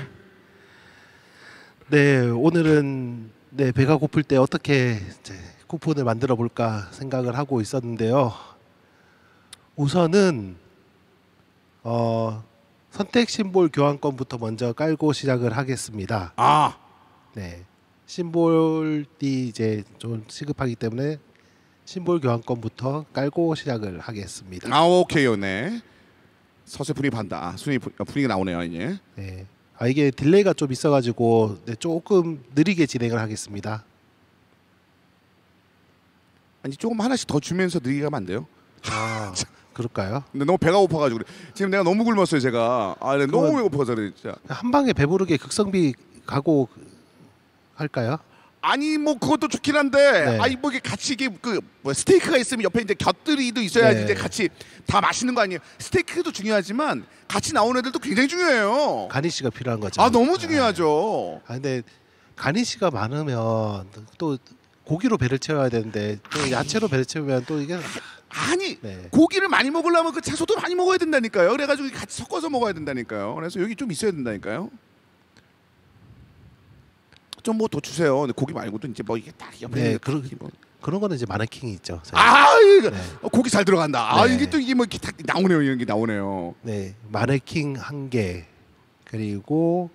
네, 오늘은 네, 배가 고플 때 어떻게 이제 쿠폰을 만들어 볼까 생각을 하고 있었는데요. 우선은 어, 선택 심볼 교환권부터 먼저 깔고 시작을 하겠습니다. 아, 네, 심볼이 이제 좀 시급하기 때문에 심볼 교환권부터 깔고 시작을 하겠습니다. 아 오케이요, 네. 서세 분위 반다. 아, 순위 분- 분위기가 나오네요, 이제. 네, 아 이게 딜레이가 좀 있어가지고 네, 조금 느리게 진행을 하겠습니다. 아니 조금 하나씩 더 주면서 느리게 가면 안 돼요? 아, 그럴까요? 근데 너무 배가 고파가지고 그래. 지금 내가 너무 굶었어요, 제가. 아, 네, 너무 그건- 배고파서 그래, 진짜. 한 방에 배부르게 극성비 가고 할까요? 아니 뭐 그것도 좋긴 한데, 네. 아니 뭐 이게 같이 이게 그 뭐 스테이크가 있으면 옆에 이제 곁들이도 있어야지 네. 이제 같이 다 맛있는 거 아니에요? 스테이크도 중요하지만 같이 나오는 애들도 굉장히 중요해요. 가니쉬가 필요한 거죠. 아 너무 중요하죠. 아 근데 가니쉬가 많으면 또 고기로 배를 채워야 되는데 또 야채로 배를 채우면 또 이게 아니 네. 고기를 많이 먹으려면 그 채소도 많이 먹어야 된다니까요. 그래가지고 같이 섞어서 먹어야 된다니까요. 그래서 여기 좀 있어야 된다니까요. 좀 뭐 더 주세요. 근데 고기 말고도 이제 뭐 이게 딱 옆에 네, 있는 그러- 게 뭐. 그런 거는 이제 마네킹이 있죠. 저희. 아 이거 네. 어, 고기 잘 들어간다. 아 네. 이게 또 이게 뭐 이렇게 딱 나오네요. 이런 게 나오네요. 네, 마네킹 한 개 그리고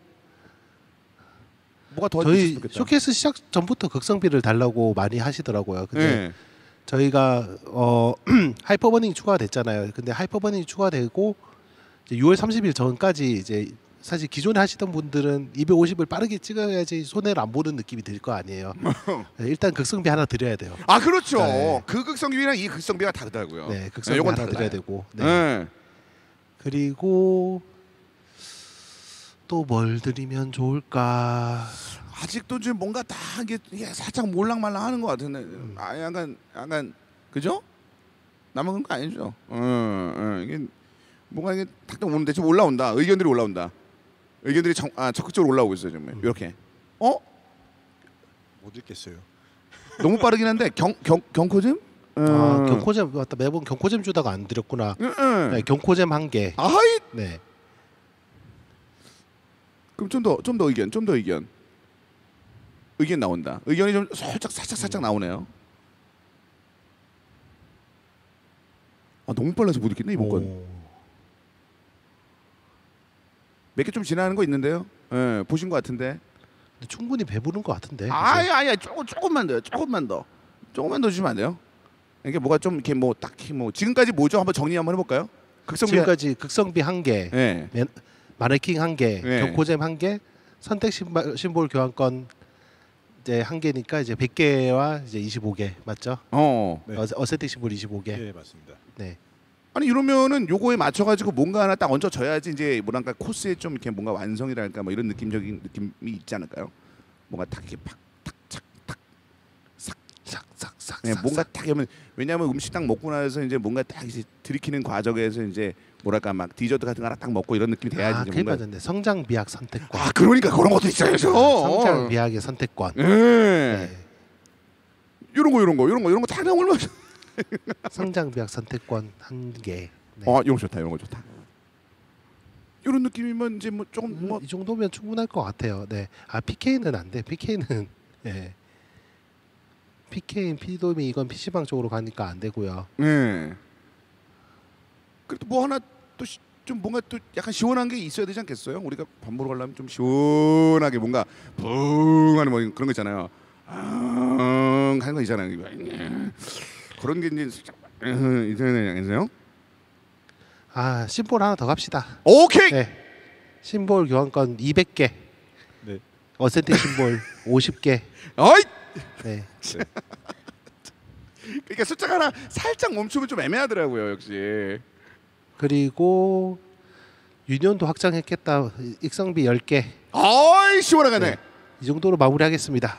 뭐가 더 저희 있었으면 좋겠다. 쇼케이스 시작 전부터 극성비를 달라고 많이 하시더라고요. 근데 네. 저희가 어 하이퍼버닝이 추가가 됐잖아요. 근데 하이퍼버닝이 추가되고 이제 유월 삼십일 전까지 이제 사실 기존에 하시던 분들은 이백오십을 빠르게 찍어야지 손해를 안 보는 느낌이 들 거 아니에요. 네, 일단 극성비 하나 드려야 돼요. 아 그렇죠. 네. 그 극성비랑 이 극성비가 다르다고요. 네, 극성비 요건 하나 달라요. 드려야 되고. 네. 네. 그리고 또 뭘 드리면 좋을까? 아직도 좀 뭔가 다 이게, 이게 살짝 몰랑말랑하는 것 같은데, 음. 아 약간 약간 그죠? 나만 그런 거 아니죠? 어, 어, 이게 뭔가 이게 탁탁 오는데 지금 올라온다. 의견들이 올라온다. 의견들이 정, 아, 적극적으로 올라오고 있어요 지금. 음. 이렇게. 어? 못 읽겠어요. 너무 빠르긴 한데 경, 경, 경코즘? 음. 아, 경코잼 맞다. 매번 경코잼 주다가 안 드렸구나. 응, 응. 네, 경코잼 한 개. 아이. 네. 그럼 좀 더 좀 더 의견, 좀 더 의견. 의견 나온다. 의견이 좀 살짝 살짝 살짝 나오네요. 아 너무 빨라서 못 읽겠네 이번 건. 오. 몇 개 좀 지나는 거 있는데요. 예, 보신 것 같은데. 근데 충분히 배부른 것 같은데. 아니 아니야 조금 조금만 더요. 조금만 더. 조금만 더 주시면 안 돼요? 이게 뭐가 좀 이렇게 뭐 딱히 뭐 지금까지 뭐죠? 한번 정리 한번 해볼까요? 극성비. 지금까지 극성비 한 개, 예. 맨- 마네킹 한 개, 네. 경코잼 한 개, 선택 심바, 심볼 교환권 이제 한 개니까 이제 백 개와 이제 이십오 개 맞죠? 어. 네. 어, 어센틱 심볼 이십오 개. 네, 맞습니다. 네. 아니 이러면은 요거에 맞춰가지고 뭔가 하나 딱 얹어줘야지 이제 뭐랄까 코스에 좀 이렇게 뭔가 완성이랄까 뭐 이런 느낌적인 느낌이 있지 않을까요? 뭔가 딱 이렇게 팍탁착탁 싹싹싹. 네, 뭔가 딱 하면 왜냐하면 음식 딱 먹고 나서 이제 뭔가 딱 이제 들이키는 과정에서 이제 뭐랄까 막 디저트 같은 거 하나 딱 먹고 이런 느낌이 돼야지. 아, 이제 그게 뭔가. 맞았네. 성장 비약 선택권. 아 그러니까 그런 것도 있어야죠. 성장 비약의 선택권. 예. 네. 이런 거 이런 거 이런 거 이런 거 다 나오면. 성장 비약 선택권 한 개. 네. 어 이런 거 좋다 이런 거 좋다. 이런 느낌이면 이제 뭐 조금 음, 뭐 이 정도면 충분할 것 같아요. 네. 아 피케이는 안 돼. 피케이는 예. 피케이, 피도미 이건 피시방 쪽으로 가니까 안 되고요. 예. 그래도 뭐 하나 또 좀 뭔가 또 약간 시원한 게 있어야 되지 않겠어요? 우리가 밥 먹으러 가려면 좀 시원하게 뭔가 붕하는 뭐 그런 거 있잖아요. 아, 하는 거 있잖아요. 그런 게 이제 살짝 있어요. 아 심볼 하나 더 갑시다. 오케이. 네. 심볼 교환권 이백 개. 네. 어센틱 심볼 오십 개. 어이. 네. 그러니까 숫자가 하나 살짝 멈추면 좀 애매하더라고요, 역시. 그리고 유니온도 확장했겠다. 익성비 열 개. 어이 시원하네. 네. 이 정도로 마무리하겠습니다.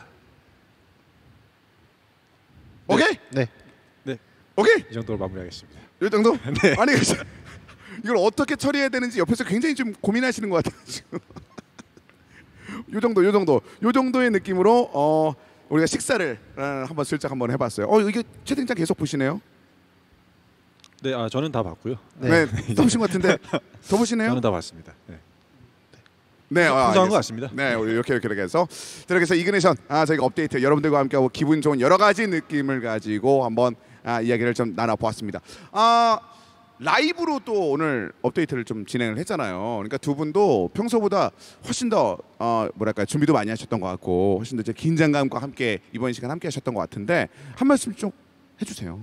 오케이. 네. 오케이. 이 정도로 마무리하겠습니다. 이 정도? 네. 아니 이걸 어떻게 처리해야 되는지 옆에서 굉장히 좀 고민하시는 것 같아요. 지금. 요 정도, 요 정도, 요 정도의 느낌으로 어 우리가 식사를 어, 한번 슬쩍 한번 해봤어요. 어 이게 채팅창 계속 보시네요. 네, 아 저는 다 봤고요. 네, 네. 더 보신 것 같은데 더 보시네요. 저는 다 봤습니다. 네. 네, 아, 풍성한 것 알겠습니다. 같습니다. 네, 우리 이렇게 이렇게 이렇게 해서 이렇게 해서 이그네이션 아 저희가 업데이트 여러분들과 함께하고 기분 좋은 여러 가지 느낌을 가지고 한번 아, 이야기를 좀 나눠보았습니다. 아 라이브로 또 오늘 업데이트를 좀 진행을 했잖아요. 그러니까 두 분도 평소보다 훨씬 더 어, 뭐랄까 준비도 많이 하셨던 것 같고 훨씬 더 이제 긴장감과 함께 이번 시간 함께 하셨던 것 같은데 한 말씀 좀 해주세요.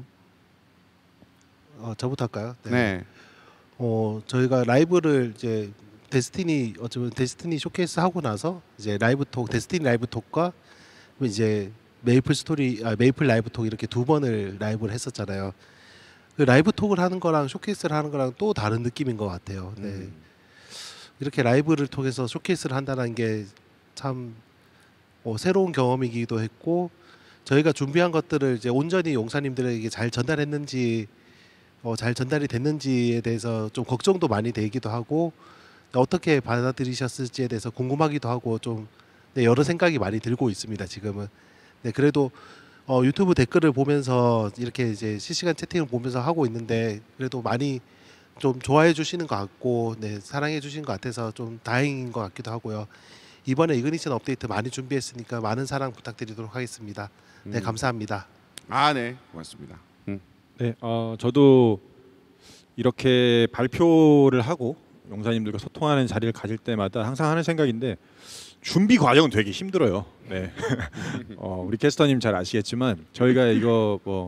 어, 저부터 할까요? 네. 어 저희가 라이브를 이제 데스티니 어쩌면 데스티니 쇼케이스 하고 나서 이제 라이브 톡 데스티니 라이브 톡과 이제 메이플 스토리 아, 메이플 라이브 톡 이렇게 두 번을 라이브를 했었잖아요. 그 라이브 톡을 하는 거랑 쇼케이스를 하는 거랑 또 다른 느낌인 것 같아요. 네. 음. 이렇게 라이브를 통해서 쇼케이스를 한다는 게 참 어, 새로운 경험이기도 했고 저희가 준비한 것들을 이제 온전히 용사님들에게 잘 전달했는지 어, 잘 전달이 됐는지에 대해서 좀 걱정도 많이 되기도 하고 어떻게 받아들이셨을지에 대해서 궁금하기도 하고 좀 네, 여러 생각이 많이 들고 있습니다. 지금은. 네, 그래도 어, 유튜브 댓글을 보면서 이렇게 이제 실시간 채팅을 보면서 하고 있는데 그래도 많이 좀 좋아해 주시는 것 같고 네, 사랑해 주신 것 같아서 좀 다행인 것 같기도 하고요. 이번에 이그니션 업데이트 많이 준비했으니까 많은 사랑 부탁드리도록 하겠습니다. 네, 음. 감사합니다. 아, 네, 고맙습니다. 음. 네, 어, 저도 이렇게 발표를 하고 용사님들과 소통하는 자리를 가질 때마다 항상 하는 생각인데 준비 과정은 되게 힘들어요. 네, 어, 우리 캐스터님 잘 아시겠지만 저희가 이거 뭐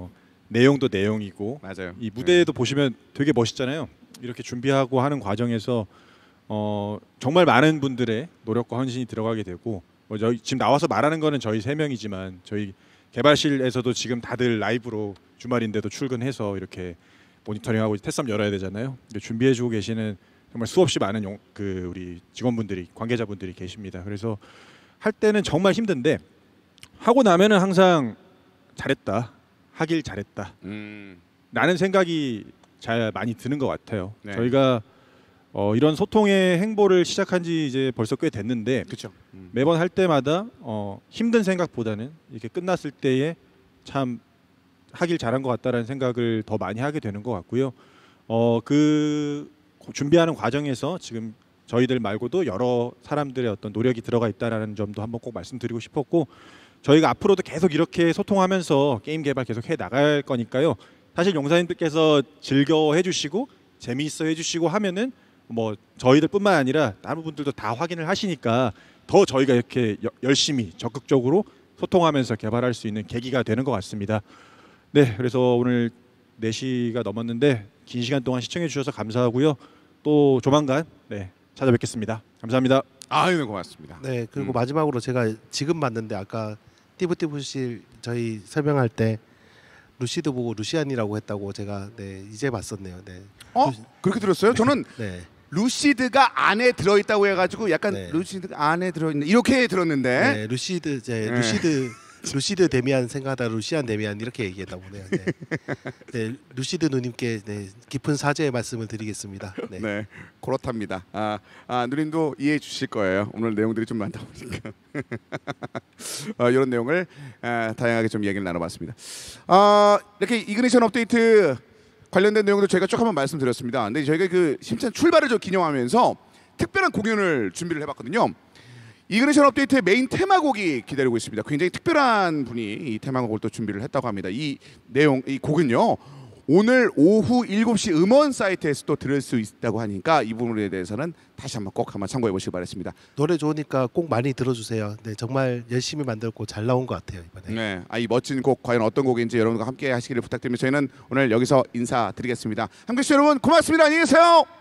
내용도 내용이고 맞아요. 이 무대에도 네. 보시면 되게 멋있잖아요. 이렇게 준비하고 하는 과정에서 어, 정말 많은 분들의 노력과 헌신이 들어가게 되고 뭐 저희 지금 나와서 말하는 거는 저희 세 명이지만 저희 개발실에서도 지금 다들 라이브로 주말인데도 출근해서 이렇게 모니터링하고 테스트함 열어야 되잖아요. 준비해주고 계시는 정말 수없이 많은 용, 그 우리 직원분들이 관계자분들이 계십니다. 그래서 할 때는 정말 힘든데 하고 나면은 항상 잘했다, 하길 잘했다 음. 라는 생각이 잘 많이 드는 것 같아요. 네. 저희가 어, 이런 소통의 행보를 시작한 지 이제 벌써 꽤 됐는데 그렇죠. 음. 매번 할 때마다 어, 힘든 생각보다는 이렇게 끝났을 때에 참 하길 잘한 것 같다라는 생각을 더 많이 하게 되는 것 같고요. 어, 그 준비하는 과정에서 지금 저희들 말고도 여러 사람들의 어떤 노력이 들어가 있다라는 점도 한번 꼭 말씀드리고 싶었고 저희가 앞으로도 계속 이렇게 소통하면서 게임 개발 계속 해 나갈 거니까요. 사실 용사님들께서 즐거워해 주시고 재미있어 해주시고 하면은 뭐 저희들뿐만 아니라 다른 분들도 다 확인을 하시니까 더 저희가 이렇게 여, 열심히 적극적으로 소통하면서 개발할 수 있는 계기가 되는 것 같습니다. 네, 그래서 오늘 네 시가 넘었는데 긴 시간 동안 시청해 주셔서 감사하고요. 또 조만간 네, 찾아뵙겠습니다. 감사합니다. 아유, 고맙습니다. 네, 그리고 음. 마지막으로 제가 지금 봤는데 아까 띠부띠부실 저희 설명할 때 루시드 보고 루시안이라고 했다고 제가 네, 이제 봤었네요. 네. 어? 그렇게 들었어요? 저는 네. 루시드가 안에 들어있다고 해가지고 약간 네. 루시드가 안에 들어있는 이렇게 들었는데 네, 루시드 이제 네. 루시드 루시드 데미안 생각하다 루시안 데미안 이렇게 얘기했나 보네요. 네. 네, 루시드 누님께 네, 깊은 사죄의 말씀을 드리겠습니다. 네. 네, 그렇답니다. 아, 아 누님도 이해해 주실 거예요. 오늘 내용들이 좀 많다 보니까 어, 이런 내용을 아, 다양하게 좀 얘기를 나눠봤습니다. 아, 이렇게 이그니션 업데이트 관련된 내용도 저희가 쭉 한번 말씀드렸습니다. 근데 저희가 그 심찬 출발을 좀 기념하면서 특별한 공연을 준비를 해봤거든요. 이그니션 업데이트의 메인 테마곡이 기다리고 있습니다. 굉장히 특별한 분이 이 테마곡을 또 준비를 했다고 합니다. 이 내용, 이 곡은요. 오늘 오후 일곱 시 음원 사이트에서 또 들을 수 있다고 하니까 이 부분에 대해서는 다시 한번 꼭 한번 참고해 보시기 바랍니다. 노래 좋으니까 꼭 많이 들어주세요. 네, 정말 열심히 만들고 잘 나온 것 같아요 이번에. 네, 아, 이 멋진 곡 과연 어떤 곡인지 여러분과 함께 하시기를 부탁드리며 저희는 오늘 여기서 인사드리겠습니다. 함께해 주신 여러분 고맙습니다. 안녕히 계세요.